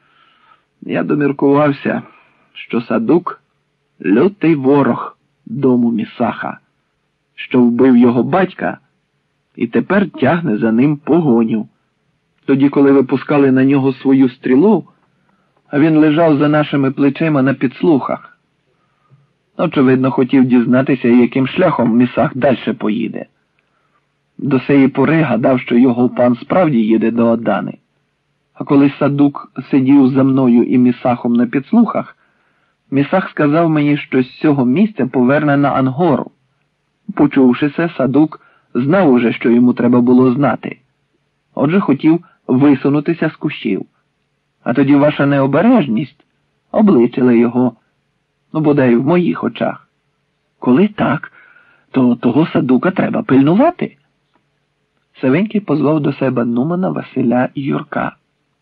я доміркувався, що Садук – лютий ворог дому Місаха, що вбив його батька і тепер тягне за ним погоню. Тоді, коли випускали на нього свою стрілу, а він лежав за нашими плечима на підслухах. Очевидно, хотів дізнатися, яким шляхом Місах далі поїде. До сеї пори гадав, що його пан справді їде до Адани. А коли Садук сидів за мною і Місахом на підслухах, Місах сказав мені, що з цього місця поверне на Ангору. Почувши це, Садук знав уже, що йому треба було знати. Отже, хотів висунутися з кущів. А тоді ваша необережність обличила його, бодай в моїх очах. Коли так, то того Садука треба пильнувати. Савенький позвав до себе Нумана, Василя і Юрка.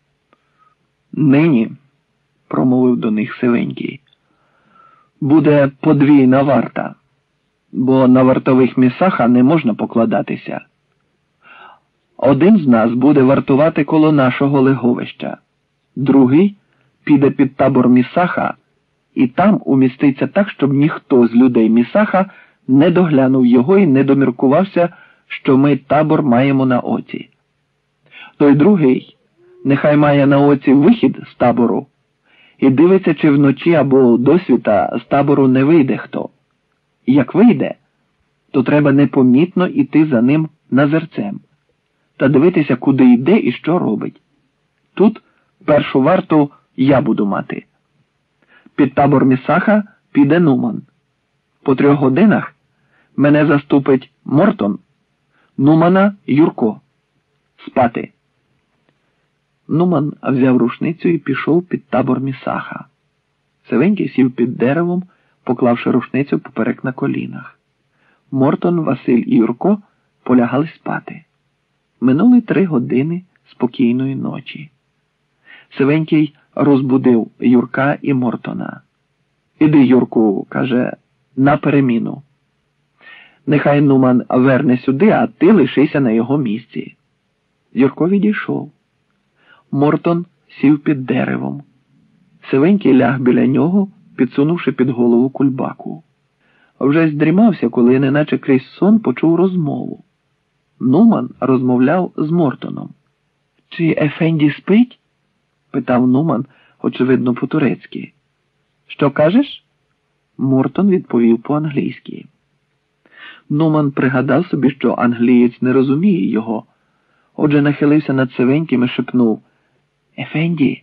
Нині, промовив до них Сивенький, буде подвійна варта, бо на вартових Місаха не можна покладатися. Один з нас буде вартувати коло нашого леговища, другий піде під табор Місаха і там уміститься так, щоб ніхто з людей Місаха не доглянув його і не доміркувався, що ми табор маємо на оці. Той другий нехай має на оці вихід з табору і дивиться, чи вночі або досвіта з табору не вийде хто. Як вийде, то треба непомітно іти за ним назирцем та дивитися, куди йде і що робить. Тут першу варту я буду мати. Під табор Місаха піде Нуман. По 3 годинах мене заступить Мортон, Нумана Юрко. Спати. Нуман взяв рушницю і пішов під табор Місаха. Сивенький сів під деревом, поклавши рушницю поперек на колінах. Мортон, Василь і Юрко полягали спати. Минули 3 години спокійної ночі. Сивенький розбудив Юрка і Мортона. «Іди, Юрку», – каже, – «на переміну. Нехай Нуман верне сюди, а ти лишися на його місці». Юрко відійшов. Мортон сів під деревом. Сивенький ляг біля нього, підсунувши під голову кульбаку. Вже здрімався, коли неначе крізь сон почув розмову. Нуман розмовляв з Мортоном. «Чи Ефенді спить?» – питав Нуман, очевидно, по-турецьки. «Що кажеш?» Мортон відповів по-англійськи. Нуман пригадав собі, що англієць не розуміє його. Отже, нахилився над Сивеньким і шепнув: «Ефенді!»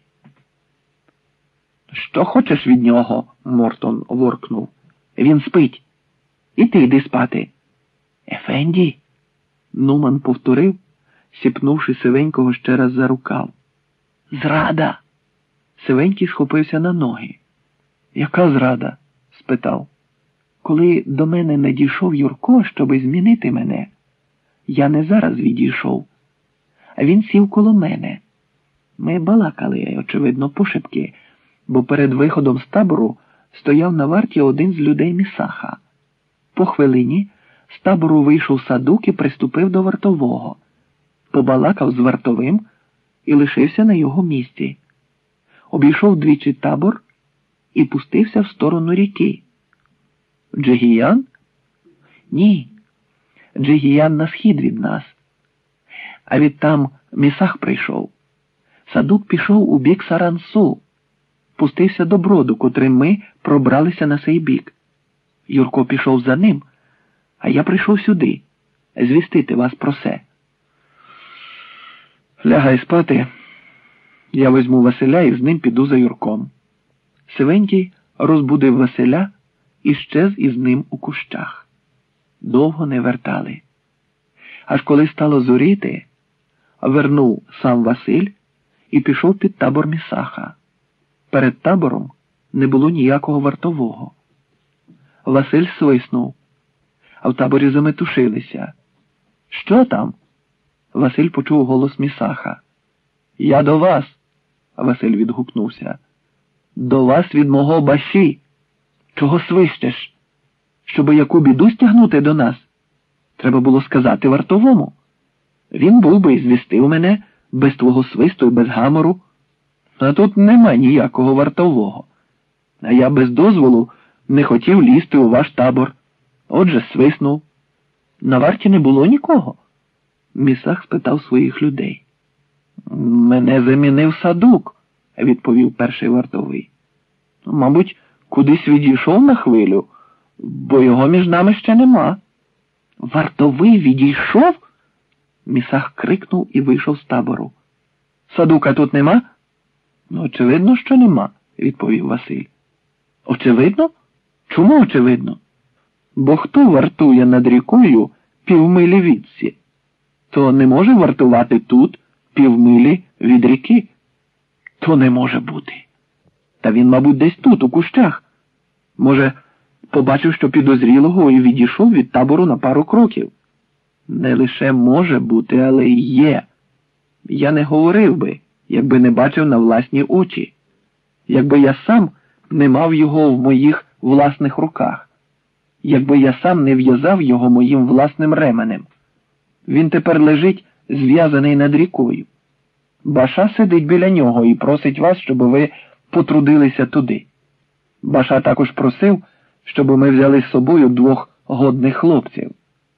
«Що хочеш від нього?» – Мортон воркнув. «Він спить. І ти йди спати». «Ефенді!» Нуман повторив, сіпнувши Сивенького ще раз за рукав. «Зрада!» Сивенький схопився на ноги. «Яка зрада?» – спитав. «Коли до мене надійшов Юрко, щоби змінити мене, я не зараз відійшов, а він сів коло мене. Ми балакали, очевидно, пошепки, бо перед виходом з табору стояв на варті один з людей Місаха. По хвилині з табору вийшов Садук і приступив до вартового. Побалакав з вартовим і лишився на його місці. Обійшов двічі табор і пустився в сторону ріки. Джигіян? Ні. Джигіян на схід від нас. А відтам Місах прийшов. Садук пішов у бік Сарансу. Пустився до броду, котрим ми пробралися на сей бік. Юрко пішов за ним, а я прийшов сюди, звістити вас про се. Лягай спати. Я візьму Василя і з ним піду за Юрком. Сивенький розбудив Василя і щез із ним у кущах. Довго не вертали. Аж коли стало зоріти, вернув сам Василь і пішов під табор Місаха. Перед табором не було ніякого вартового. Василь свиснув, а в таборі заметушилися. «Що там?» Василь почув голос Місаха. «Я до вас!» Василь відгукнувся. До вас від мого баші. Чого свищеш? Щоби яку біду стягнути до нас? Треба було сказати вартовому. Він був би і звістив мене без твого свисту і без гамору. А тут нема ніякого вартового. А я без дозволу не хотів лізти у ваш табор. Отже, свиснув. На варті не було нікого. Місах спитав своїх людей. Мене замінив Садук, відповів перший вартовий. Мабуть, кудись відійшов на хвилю, бо його між нами ще нема. Вартовий відійшов? Місах крикнув і вийшов з табору. Садука тут нема? Очевидно, що нема, відповів Василь. Очевидно? Чому очевидно? Бо хто вартує над рікою півмилі відсі? То не може вартувати тут півмилі від ріки? То не може бути. Та він, мабуть, десь тут, у кущах. Може, побачив, що підозрілого і відійшов від табору на пару кроків. Не лише може бути, але й є. Я не говорив би, якби не бачив на власні очі. Якби я сам не мав його в моїх власних руках. Якби я сам не в'язав його моїм власним ременем. Він тепер лежить зв'язаний над рікою. Баша сидить біля нього і просить вас, щоб ви потрудилися туди. Баша також просив, щоб ми взяли з собою 2 годних хлопців.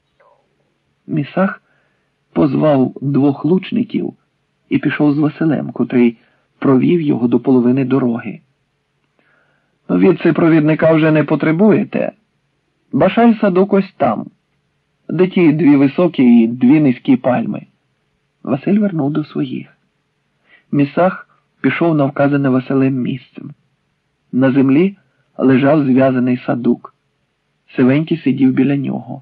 Місах позвав 2 лучників і пішов з Василем, котрий провів його до половини дороги. Відси провідника вже не потребуєте. Баша й Садук ось там, де ті 2 високі і 2 низькі пальми. Василь вернув до своїх. Місах пішов на вказане Василем місцем. На землі лежав зв'язаний Садук. Сивенький сидів біля нього.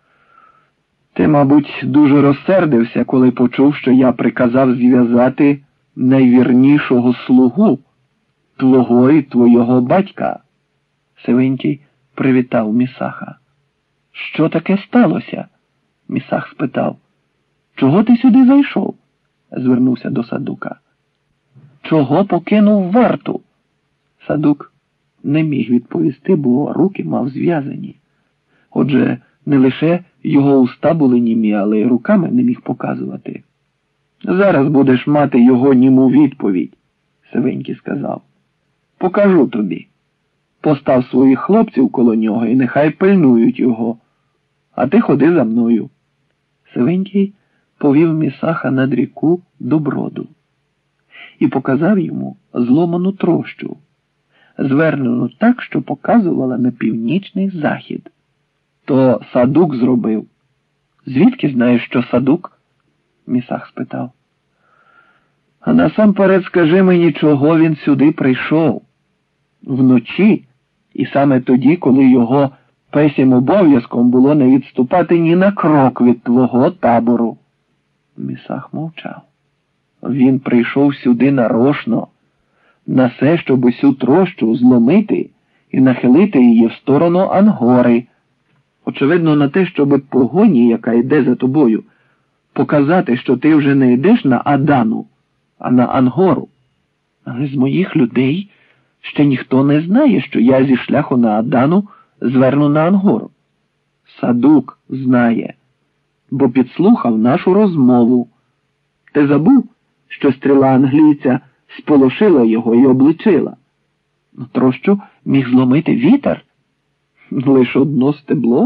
Ти, мабуть, дуже розсердився, коли почув, що я приказав зв'язати найвірнішого слугу, твого і твого батька. Сивенький привітав Місаха. Що таке сталося? Місах спитав. Чого ти сюди зайшов? Звернувся до Садука. Чого покинув варту? Садук не міг відповісти, бо руки мав зв'язані. Отже, не лише його уста були німі, але й руками не міг показувати. Зараз будеш мати його німу відповідь, Сивенький сказав. Покажу тобі. Постав своїх хлопців коло нього і нехай пильнують його. А ти ходи за мною. Сивенький повів Місаха над ріку до броду і показав йому зломану трощу, звернену так, що показувала на північний захід. То Садук зробив. Звідки знаєш, що Садук? Місах спитав. А насамперед скажи мені, чого він сюди прийшов. Вночі, і саме тоді, коли його песім обов'язком було не відступати ні на крок від твого табору. Місах мовчав. Він прийшов сюди нарошно, на все, щоб усю трощу зломити і нахилити її в сторону Ангори. Очевидно, на те, щоб погоні, яка йде за тобою, показати, що ти вже не йдеш на Адану, а на Ангору. Але з моїх людей ще ніхто не знає, що я зі шляху на Адану зверну на Ангору. Садук знає, бо підслухав нашу розмову. Ти забув, що стріла англійця сполошила його і обличила? Трощу міг зломити вітер? Лиш одно стебло?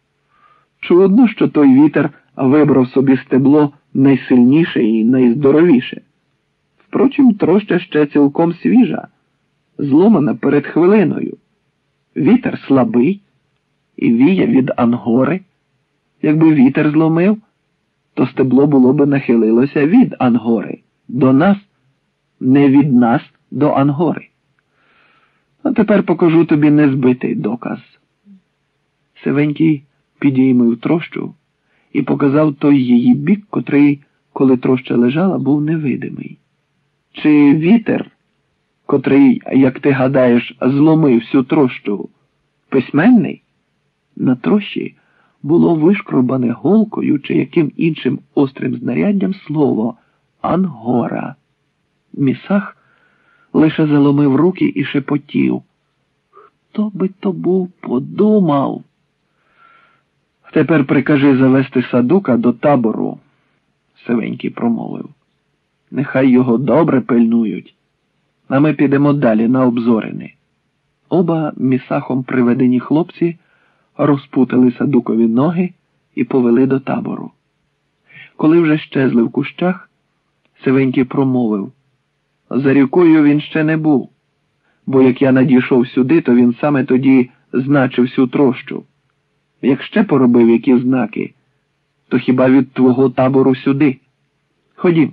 Чудно, що той вітер вибрав собі стебло найсильніше і найздоровіше. Впрочем, троща ще цілком свіжа, зломана перед хвилиною. Вітер слабий і віє від Ангори. Якби вітер зломив, то стебло було би нахилилося від Ангори до нас, не від нас до Ангори. А тепер покажу тобі незбитий доказ. Сивенький підіймив трощу і показав той її бік, котрий, коли троща лежала, був невидимий. Чи вітер, котрий, як ти гадаєш, зломив всю трощу, письменний? На трощі було вишкрубане голкою чи яким іншим острим знаряддям слово «Ангора». Місах лише заломив руки і шепотів. Хто би то був подумав? Тепер прикажи завести Садука до табору, Сивенький промовив. Нехай його добре пильнують, а ми підемо далі на обзорини. Оба місахом приведені хлопці розпутали Садукові ноги і повели до табору. Коли вже щезли в кущах, Сивенький промовив. За рікою він ще не був, бо як я надійшов сюди, то він саме тоді значив всю трощу. Як ще поробив які знаки, то хіба від твого табору сюди? Ходім.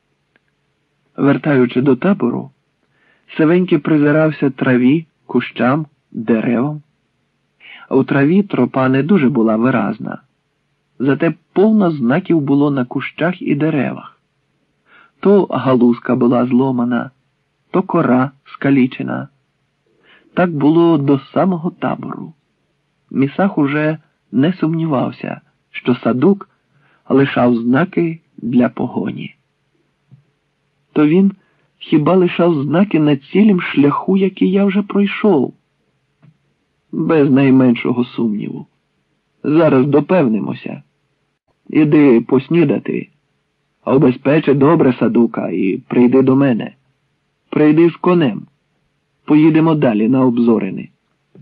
Вертаючи до табору, Сивенький призирався траві, кущам, деревам. У траві тропа не дуже була виразна, зате повно знаків було на кущах і деревах. То галузка була зломана, то кора скалічена. Так було до самого табору. Місах уже не сумнівався, що Садук лишав знаки для погоні. То він хіба лишав знаки на цілім шляху, який я вже пройшов? Без найменшого сумніву. Зараз допевнимося. Іди поснідати, а обезпечи добре Садука і прийди до мене. Прийди з конем. Поїдемо далі на обзорини.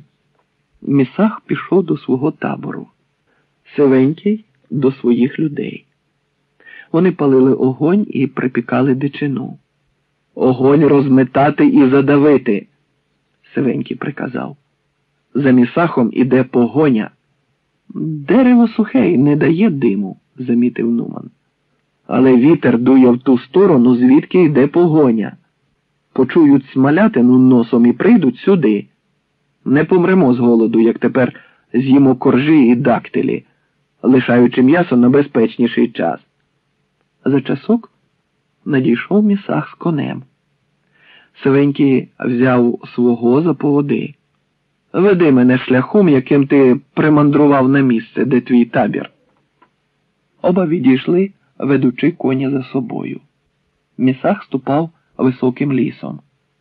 Місах пішов до свого табору. Сивенький до своїх людей. Вони палили огонь і припікали дичину. Огонь розметати і задавити, Сивенький приказав. За Місахом іде погоня. Дерево сухе й не дає диму, замітив Нуман. Але вітер дує в ту сторону, звідки йде погоня. Почують смалятину носом і прийдуть сюди. Не помремо з голоду, як тепер з'їмо коржі і дактилі, лишаючи м'ясо на безпечніший час. За часок надійшов Місах з конем. Сивенький взяв свого за поводи. Веди мене шляхом, яким ти примандрував на місце, де твій табір. Оба відійшли, ведучи коня за собою. Місах ступав високим лісом.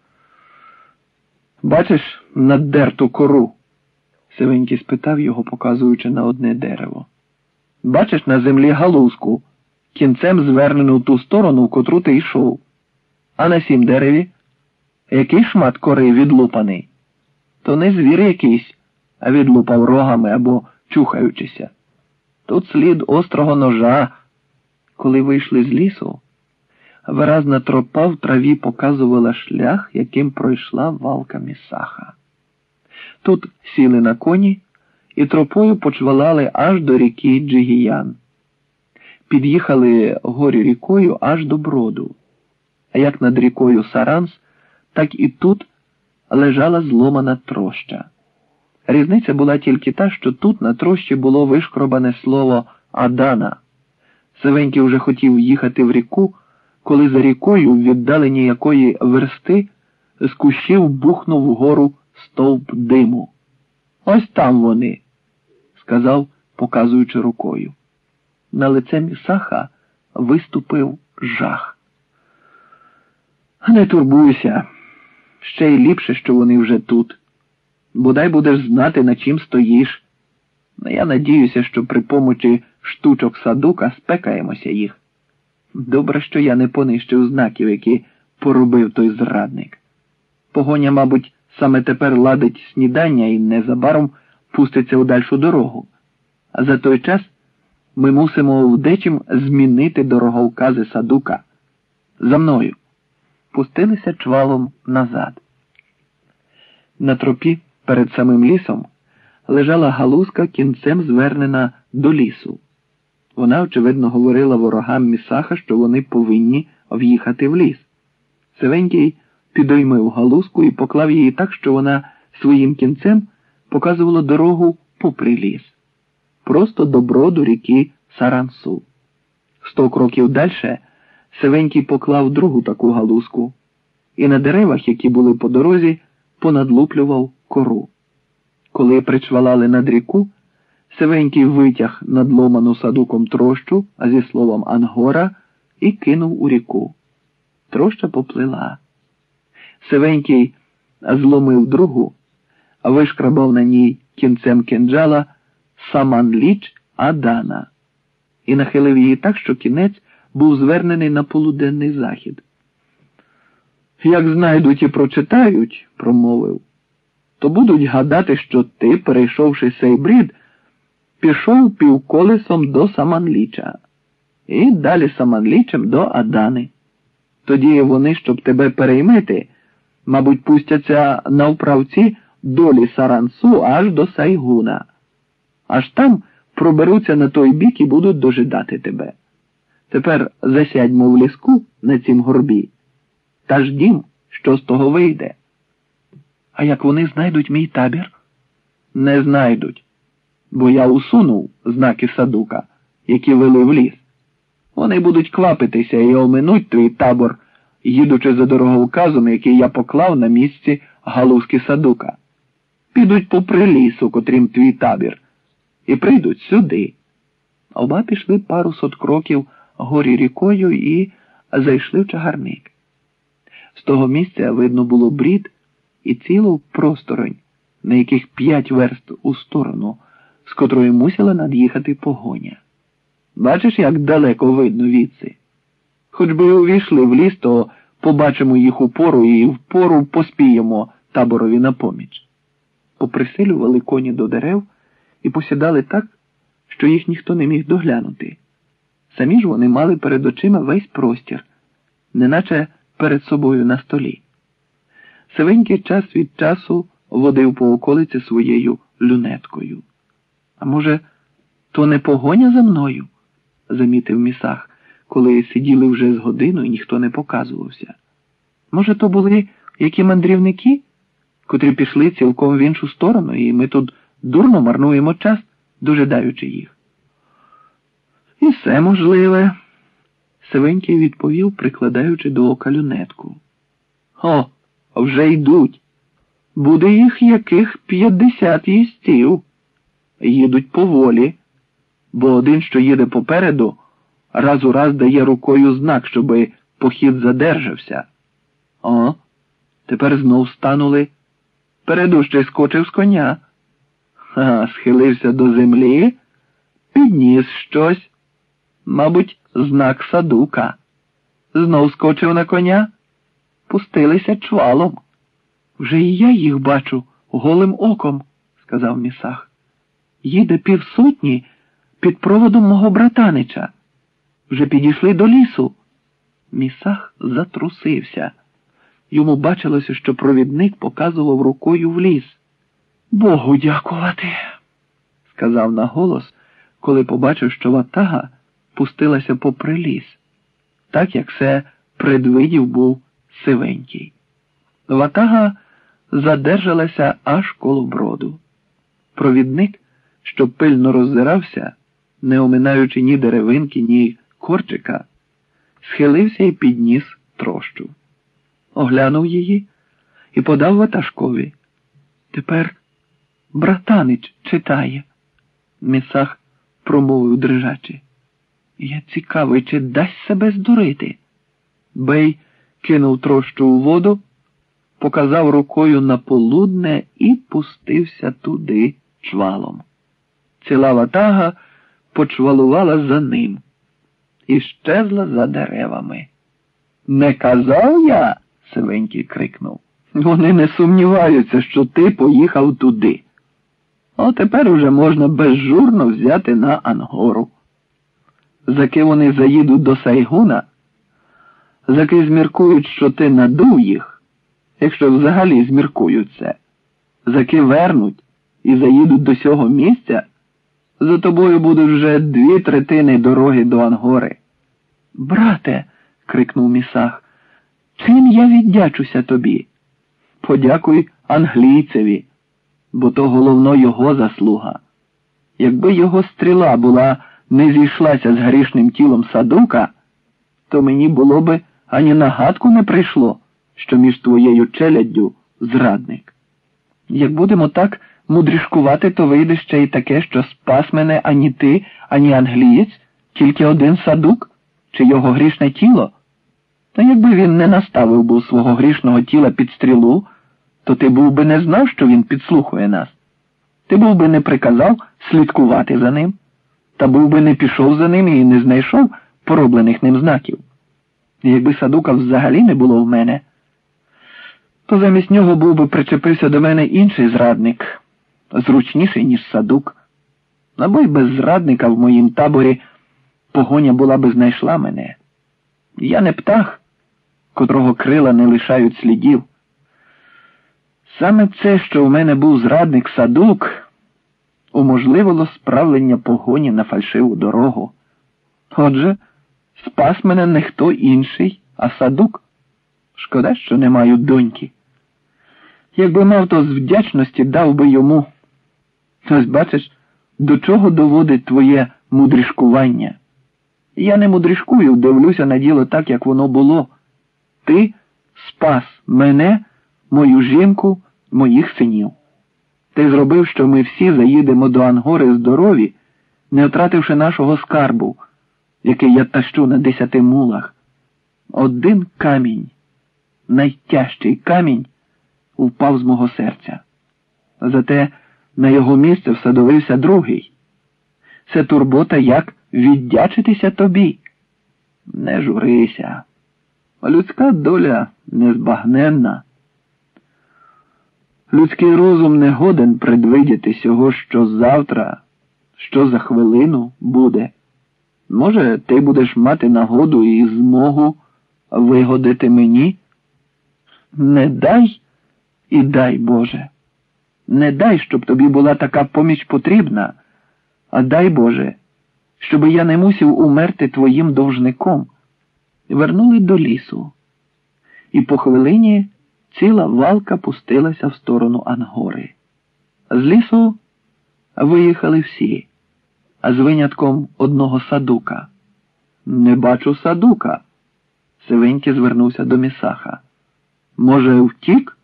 Бачиш наддерту кору? Сивенький спитав його, показуючи на одне дерево. Бачиш на землі галузку, кінцем звернену в ту сторону, в котру ти йшов. А на сім дереві? Який шмат кори відлупаний? То не звір якийсь, а відлупав рогами або чухаючися. Тут слід острого ножа. Коли вийшли з лісу, виразна тропа в траві показувала шлях, яким пройшла валка Місаха. Тут сіли на коні і тропою почвалали аж до ріки Джигіян. Під'їхали горі рікою аж до Броду. А як над рікою Саранс, так і тут лежала зломана троща. Різниця була тільки та, що тут на трощі було вишкробане слово «Адана». Сивенький вже хотів їхати в ріку, коли за рікою, в віддалені якої версти, з кущів бухнув вгору стовп диму. «Ось там вони», – сказав, показуючи рукою. На лице Місаха виступив жах. «Не турбуйся. Ще й ліпше, що вони вже тут. Бодай будеш знати, на чим стоїш. Я надіюся, що при помочі штучок Садука спекаємося їх. Добре, що я не понищив знаків, які поробив той зрадник. Погоня, мабуть, саме тепер ладить снідання і незабаром пуститься у дальшу дорогу. А за той час ми мусимо вдечим змінити дороговкази Садука. За мною. Пустилися чвалом назад. На тропі перед самим лісом лежала галузка, кінцем звернена до лісу. Вона, очевидно, говорила ворогам Місаха, що вони повинні в'їхати в ліс. Сивенький підоймив галузку і поклав її так, що вона своїм кінцем показувала дорогу попри ліс. Просто до броду ріки Сарансу. 100 кроків дальше Сивенький поклав другу таку галузку і на деревах, які були по дорозі, понадлуплював кору. Коли причвалали над ріку, Сивенький витяг надломану Садуком трощу, а зі словом «Ангора» і кинув у ріку. Троща поплила. Сивенький зломив другу, а вишкрабав на ній кінцем кинджала Саманліч Адана і нахилив її так, що кінець був звернений на полуденний захід. «Як знайдуть і прочитають, – промовив, – то будуть гадати, що ти, перейшовши сей брід, пішов півколесом до Саманліча і далі Саманлічем до Адани. Тоді вони, щоб тебе переймити, мабуть, пустяться на вправці долі Сарансу аж до Сайгуна. Аж там проберуться на той бік і будуть дожидати тебе. Тепер засядьмо в ліску на цім горбі та ждім, що з того вийде». «А як вони знайдуть мій табір?» «Не знайдуть, бо я усунув знаки Садука, які вели в ліс. Вони будуть квапитися і оминуть твій табор, їдучи за дороговказом, який я поклав на місці галузки Садука. Підуть попри лісу, котрім твій табір, і прийдуть сюди». Оба пішли пару сот кроків горі рікою і зайшли в чагарник. З того місця видно було брід і цілу просторонь, на яких 5 верст у сторону, з котрої мусила над'їхати погоня. Бачиш, як далеко видно відси? Хоч би увійшли в ліс, то побачимо їх упору і впору поспіємо таборові на поміч. Поприсилювали коні до дерев і посідали так, що їх ніхто не міг доглянути. Самі ж вони мали перед очима весь простір, неначе перед собою на столі. Сивенький час від часу водив по околиці своєю люнеткою. «А може, то не погоня за мною?» – замітив Місах, коли сиділи вже з годину і ніхто не показувався. «Може, то були які мандрівники, котрі пішли цілком в іншу сторону, і ми тут дурно марнуємо час, дожидаючи їх?» «І все можливе», – Сивенький відповів, прикладаючи до ока люнетку. «О, вже йдуть. Буде їх яких 50 їстів. Їдуть поволі, бо один, що їде попереду, раз у раз дає рукою знак, щоби похід задержався. О, тепер знов станули. Передущий скочив з коня. Схилився до землі, підніс щось. Мабуть, знак Садука. Знов скочив на коня, пустилися чвалом. «Вже і я їх бачу голим оком», – сказав Місах. «Їде 500 під проводом мого братанича. Вже підійшли до лісу». Місах затрусився. Йому бачилося, що провідник показував рукою в ліс. «Богу дякувати», – сказав наголос, коли побачив, що ватага пустилася попри ліс, так як це предвидів був Сивенький. Ватага задержалася аж коло броду. Провідник, що пильно роззирався, не оминаючи ні деревинки, ні корчика, схилився і підніс трощу. Оглянув її і подав ватажкові. «Тепер братанич читає», – Місах промовив дрижачи. «Я цікавий, чи дасть себе здурити?» Бей кинув трощу у воду, показав рукою на полудне і пустився туди чвалом. Ціла ватага почвалувала за ним і щезла за деревами. «Не казав я?» – Сивенький крикнув. «Вони не сумніваються, що ти поїхав туди. О, тепер уже можна безжурно взяти на Ангору. Заки вони заїдуть до Сайгуна, заки зміркують, що ти надув їх, якщо взагалі зміркують це, заки вернуть і заїдуть до сього місця, за тобою будуть вже 2/3 дороги до Ангори». «Брате», – крикнув Місах, – «чим я віддячуся тобі?» «Подякуй англійцеві, бо то головно його заслуга. Якби його стріла була не зійшлася з грішним тілом Садука, то мені було би ані на гадку не прийшло, що між твоєю челяддю зрадник. Як будемо так мудрішкувати, то вийде ще й таке, що спас мене ані ти, ані англієць, тільки один Садук, чи його грішне тіло. Та якби він не наставив був свого грішного тіла під стрілу, то ти був би не знав, що він підслухує нас. Ти був би не приказав слідкувати за ним, та був би не пішов за ним і не знайшов пороблених ним знаків. І якби Садука взагалі не було в мене, то замість нього був би причепився до мене інший зрадник, зручніший, ніж Садук. Або й без зрадника в моїм таборі погоня була би знайшла мене. Я не птах, котрого крила не лишають слідів. Саме це, що в мене був зрадник Садук, уможливило справлення погоні на фальшиву дорогу. Отже, спас мене не хто інший, а Садук. Шкода, що не маю доньки. Якби мав, то з вдячності дав би йому. Ось бачиш, до чого доводить твоє мудрішкування. Я не мудрішкую, дивлюся на діло так, як воно було. Ти спас мене, мою жінку, моїх синів. Ти зробив, що ми всі заїдемо до Ангори здорові, не втративши нашого скарбу, який я тащу на 10 мулах. Один камінь, найтяжчий камінь, впав з мого серця. Зате на його місце всадовився другий. Це турбота, як віддячитися тобі. Не журися. Людська доля незбагненна. Людський розум не годен предвидіти сього, що завтра, що за хвилину буде. Може, ти будеш мати нагоду і змогу вигодити мені? Не дай і дай, Боже. Не дай, щоб тобі була така поміч потрібна, а дай, Боже, щоб я не мусив умерти твоїм довжником. Вернули до лісу, і по хвилині ціла валка пустилася в сторону Ангори. З лісу виїхали всі, а з винятком одного Садука. Не бачу Садука. Сивенький звернувся до Місаха. Може, втік?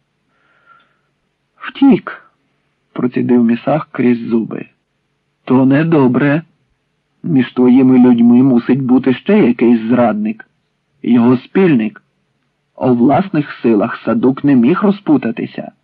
Втік, процідив Місах крізь зуби. То недобре. Між твоїми людьми мусить бути ще якийсь зрадник. Його спільник. У власних силах Садук не міг розпутатися.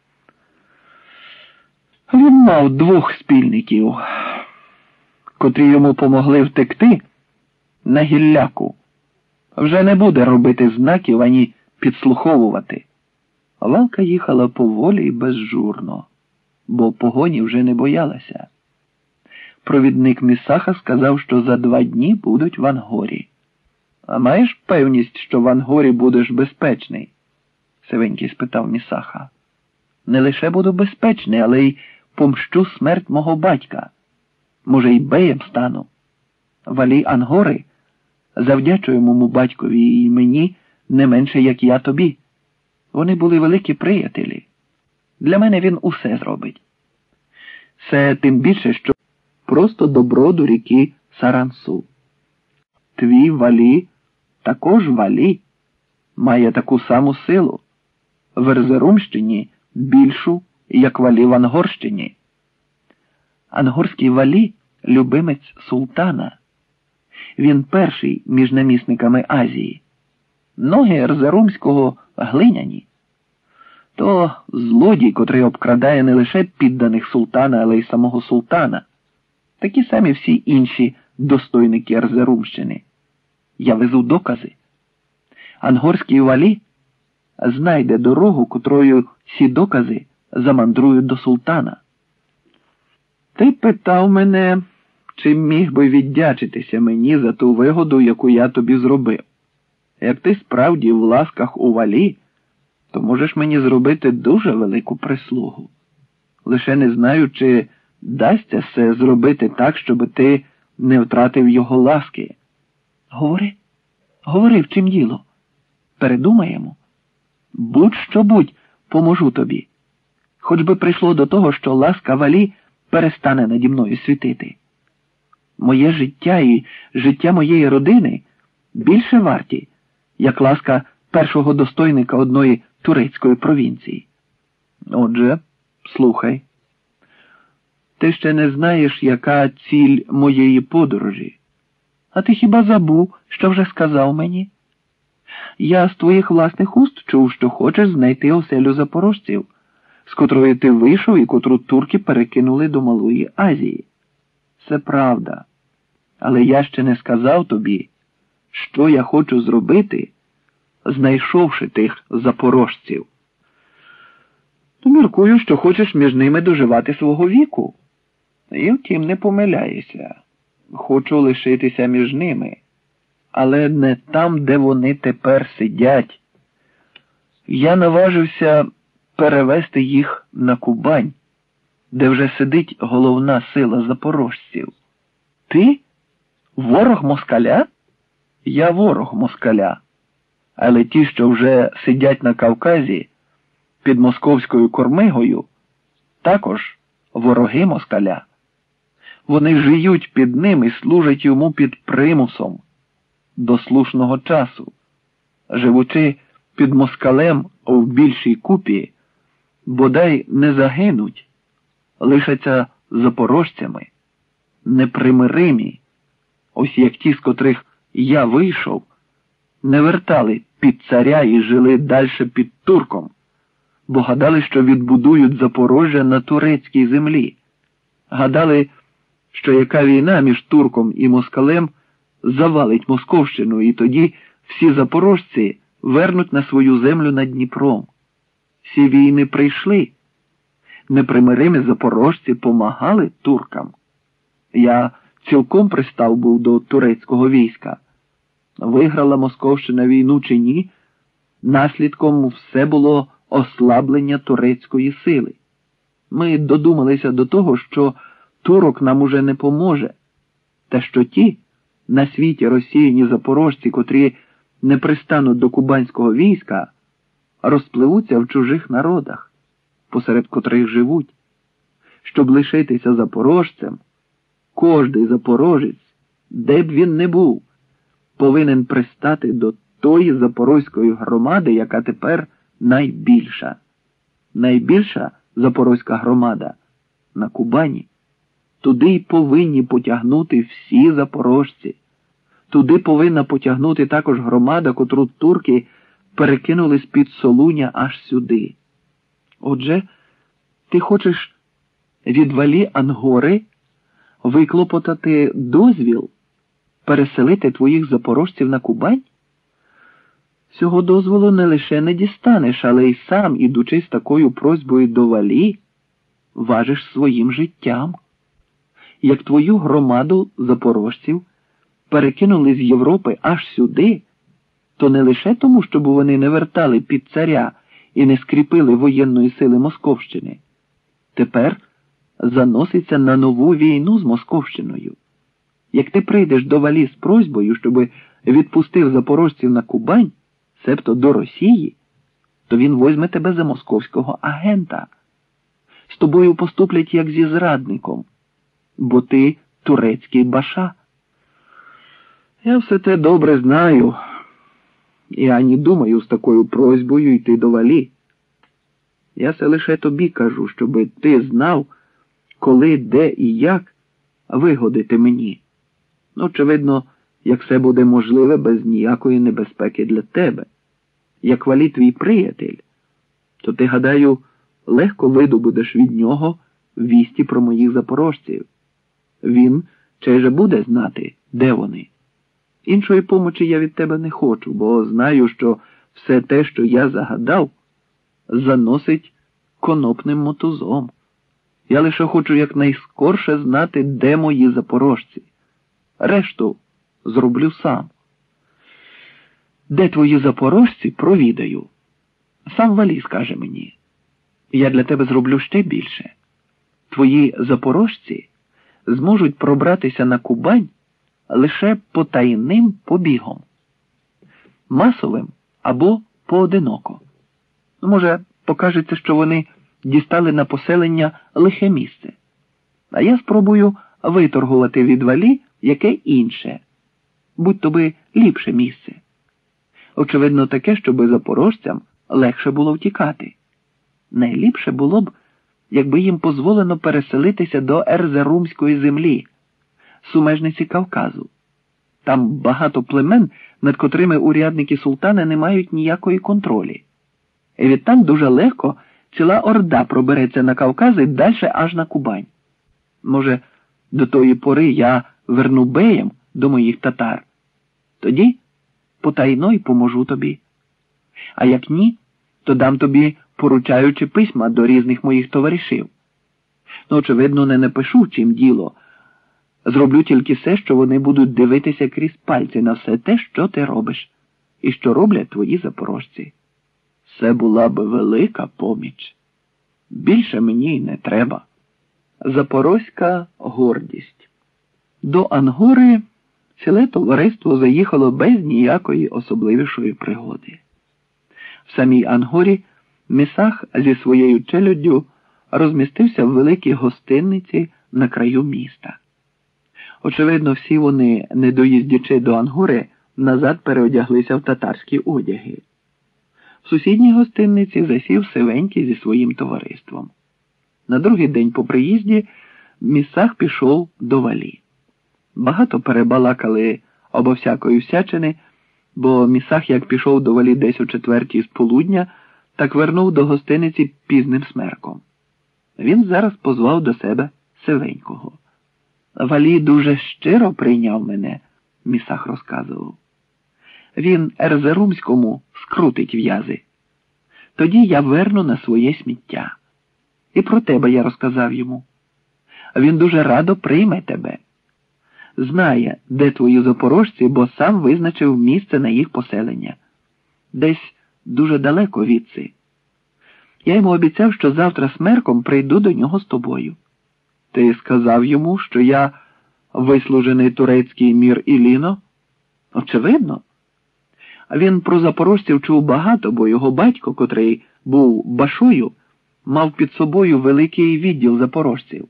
Він мав 2 спільників, котрі йому помогли втекти на гілляку. Вже не буде робити знаків ані підслуховувати. Валка їхала поволі і безжурно, бо погоні вже не боялася. Провідник Місаха сказав, що за 2 дні будуть в Ангорі. А маєш певність, що в Ангорі будеш безпечний? Сивенький спитав Місаха. Не лише буду безпечний, але й помщу смерть мого батька. Може, й беєм стану. Валі Ангори завдячує моєму батькові і мені не менше, як я тобі. Вони були великі приятелі. Для мене він усе зробить. Це тим більше, що просто до броду ріки Сарансу. Твій Валі також Валі, має таку саму силу. В Ерзерумщині більшу, як Валі в Ангорщині. Ангорський Валі – любимець султана. Він перший між намісниками Азії. Ноги Ерзерумського глиняні. То злодій, котрий обкрадає не лише підданих султана, але й самого султана. Такі самі всі інші достойники Ерзерумщини. Я везу докази. Ангорський Валі знайде дорогу, котрою ці докази замандрують до султана. Ти питав мене, чи міг би віддячитися мені за ту вигоду, яку я тобі зробив. Як ти справді в ласках у Валі, то можеш мені зробити дуже велику прислугу. Лише не знаю, чи дасться це зробити так, щоб ти не втратив його ласки. Говори. Говори, в чим діло. Передумаємо. Будь-що будь, поможу тобі. Хоч би прийшло до того, що ласка Валі перестане наді мною світити. Моє життя і життя моєї родини більше варті, як ласка першого достойника одної турецької провінції. Отже, слухай. Ти ще не знаєш, яка ціль моєї подорожі. А ти хіба забув, що вже сказав мені? Я з твоїх власних уст чув, що хочеш знайти оселю запорожців, з котрої ти вийшов і котру турки перекинули до Малої Азії. Це правда. Але я ще не сказав тобі, що я хочу зробити, знайшовши тих запорожців. То міркую, що хочеш між ними доживати свого віку. І втім не помиляюся. Хочу лишитися між ними, але не там, де вони тепер сидять. Я наважився перевести їх на Кубань, де вже сидить головна сила запорожців. Ти? Ворог москаля? Я ворог москаля. Але ті, що вже сидять на Кавказі під московською кормигою, також вороги москаля. Вони жиють під ним і служать йому під примусом до слушного часу. Живучи під москалем в більшій купі, бодай не загинуть, лишаться запорожцями, непримиримі, ось як ті, з котрих я вийшов, не вертали під царя і жили дальше під турком, бо гадали, що відбудують Запорожжя на турецькій землі. Гадали, що яка війна між турком і москалем завалить Московщину, і тоді всі запорожці вернуть на свою землю над Дніпром. Всі війни прийшли. Непримиримі запорожці помагали туркам. Я цілком пристав був до турецького війська. Виграла Московщина війну чи ні, наслідком все було ослаблення турецької сили. Ми додумалися до того, що турок нам уже не поможе, та що ті на світі розсіяні запорожці, котрі не пристануть до кубанського війська, розпливуться в чужих народах, посеред котрих живуть. Щоб лишитися запорожцем, кожний запорожець, де б він не був, повинен пристати до тої запорозької громади, яка тепер найбільша. Найбільша запорозька громада на Кубані. Туди й повинні потягнути всі запорожці. Туди повинна потягнути також громада, котру турки перекинули з-під Солуня аж сюди. Отже, ти хочеш від Валі Ангори виклопотати дозвіл переселити твоїх запорожців на Кубань? Цього дозволу не лише не дістанеш, але й сам, ідучи з такою просьбою до Валі, важиш своїм життям. Як твою громаду запорожців перекинули з Європи аж сюди, то не лише тому, щоб вони не вертали під царя і не скріпили воєнної сили Московщини. Тепер заноситься на нову війну з Московщиною. Як ти прийдеш до Валі з просьбою, щоб відпустив запорожців на Кубань, себто до Росії, то він возьме тебе за московського агента. З тобою поступлять як зі зрадником, бо ти турецький баша. Я все те добре знаю. Я не думаю з такою просьбою йти до Валі. Я це лише тобі кажу, щоби ти знав, коли, де і як вигодити мені. Очевидно, як все буде можливе без ніякої небезпеки для тебе. Як Валі твій приятель, то ти, гадаю, легко видобудеш від нього вісті про моїх запорожців. Він чи же буде знати, де вони. Іншої помочі я від тебе не хочу, бо знаю, що все те, що я загадав, заносить конопним мотузом. Я лише хочу якнайскорше знати, де мої запорожці. Решту зроблю сам. Де твої запорожці, провідаю. Сам Валі скаже мені. Я для тебе зроблю ще більше. Твої запорожці зможуть пробратися на Кубань лише потайним побігом. Масовим або поодиноко. Може, покажеться, що вони дістали на поселення лихе місце. А я спробую виторгувати від Валі яке інше, будь-то би ліпше місце. Очевидно, таке, щоби запорожцям легше було втікати. Найліпше було б, якби їм дозволено переселитися до Ерзерумської землі, сумежниці Кавказу. Там багато племен, над котрими урядники султана не мають ніякої контролі. І відтак дуже легко ціла орда пробереться на Кавказ і далі аж на Кубань. Може, до тої пори я верну беєм до моїх татар. Тоді потайно й поможу тобі. А як ні, то дам тобі поручаючи письма до різних моїх товаришів. Ну, очевидно, не напишу, чим діло. Зроблю тільки все, що вони будуть дивитися крізь пальці на все те, що ти робиш, і що роблять твої запорожці. Це була би велика поміч. Більше мені й не треба. Запорозька гордість. До Ангори ціле товариство заїхало без ніякої особливішої пригоди. В самій Ангорі Місах зі своєю челяддю розмістився в великій гостинниці на краю міста. Очевидно, всі вони, не доїздячи до Ангори, назад переодяглися в татарські одяги. В сусідній гостинниці засів Сивенький зі своїм товариством. На другий день по приїзді Місах пішов до Валі. Багато перебалакали обо всякої всячини, бо Місах, як пішов до Валі десь о 4:00 з полудня, так вернув до гостиниці пізним смерком. Він зараз позвав до себе Сивенького. Валі дуже щиро прийняв мене, Місах розказував. Він Ерзерумському скрутить в'язи. Тоді я верну на своє сміття. І про тебе я розказав йому. Він дуже радо прийме тебе. Знає, де твої запорожці, бо сам визначив місце на їх поселення. Десь дуже далеко відси. Я йому обіцяв, що завтра смерком прийду до нього з тобою. Ти сказав йому, що я вислужений турецький Мір Іліно? Очевидно. Він про запорожців чув багато, бо його батько, котрий був башою, мав під собою великий відділ запорожців.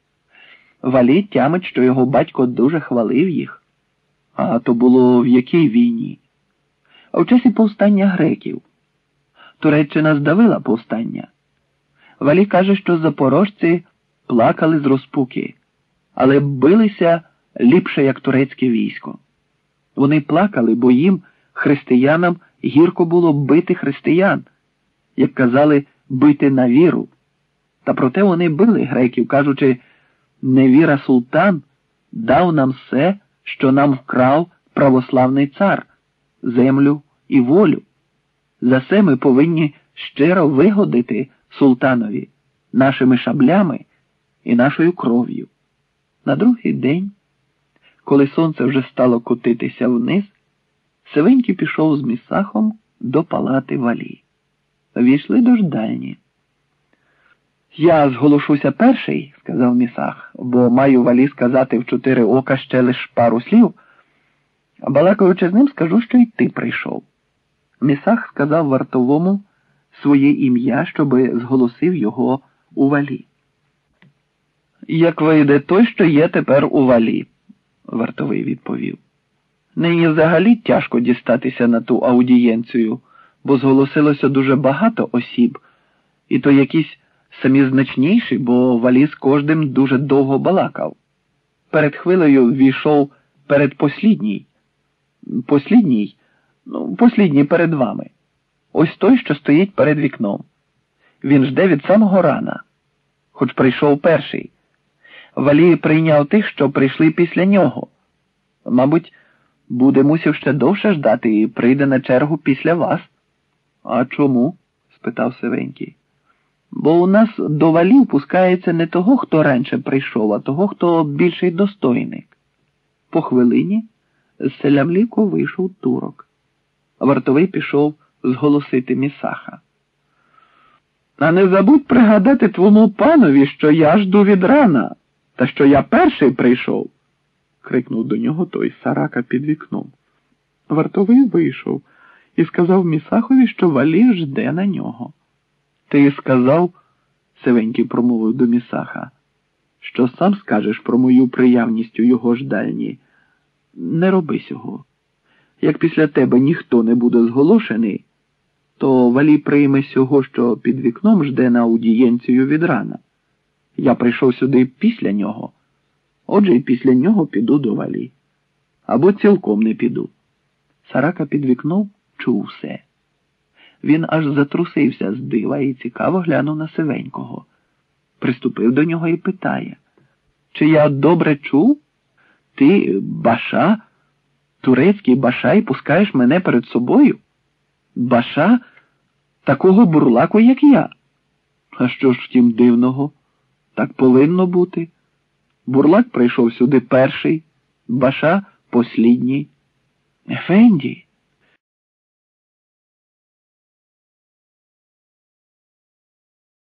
Валі тямить, що його батько дуже хвалив їх. А то було в якій війні? А в часі повстання греків. Туреччина здавила повстання. Валі каже, що запорожці плакали з розпуки, але билися ліпше, як турецьке військо. Вони плакали, бо їм, християнам, гірко було бити християн, як казали, бити на віру. Та проте вони били греків, кажучи, невіра султан дав нам все, що нам вкрав православний цар, землю і волю. За це ми повинні щиро вигодити султанові нашими шаблями і нашою кров'ю. На другий день, коли сонце вже стало котитися вниз, Сивенький пішов з Місахом до палати Валі. Війшли до ждальні. «Я зголошуся перший», – сказав Місах, – «бо маю Валі сказати в 4 ока ще лиш пару слів, а балакаючи з ним, скажу, що й ти прийшов». Місах сказав вартовому своє ім'я, щоби зголосив його у Валі. «Як вийде той, що є тепер у Валі», – вартовий відповів. «Нині взагалі тяжко дістатися на ту аудієнцію, бо зголосилося дуже багато осіб, і то якісь самі значніші, бо Валі з кожним дуже довго балакав. Перед хвилею ввійшов передпослідній. Послідній перед вами. Ось той, що стоїть перед вікном. Він жде від самого рана, хоч прийшов перший. Валі прийняв тих, що прийшли після нього. Мабуть, буде мусив ще довше ждати і прийде на чергу після вас». «А чому?» – спитав Сивенький. «Бо у нас до Валів пускається не того, хто раніше прийшов, а того, хто більший достойник». По хвилині з селямліку вийшов турок. Вартовий пішов зголосити Місаха. «А не забудь пригадати твому панові, що я жду від рана, та що я перший прийшов», – крикнув до нього той сарака під вікном. Вартовий вийшов і сказав Місахові, що Валі жде на нього. «Ти сказав, – Сивенький промовив до Місаха, – що сам скажеш про мою приявність у його ждальні. Не роби сього. Як після тебе ніхто не буде зголошений, то Валі прийме сього, що під вікном жде на аудієнцію від рана. Я прийшов сюди після нього, отже й після нього піду до Валі. або цілком не піду. Сарака під вікном чув все. Він аж затрусився з дива і цікаво глянув на Сивенького. Приступив до нього і питає: чи я добре чув? Ти, Баша, турецький Баша, і пускаєш мене перед собою? Баша такого бурлаку, як я. А що ж втім дивного? Так повинно бути. Бурлак прийшов сюди перший, Баша послідній. Ефенді,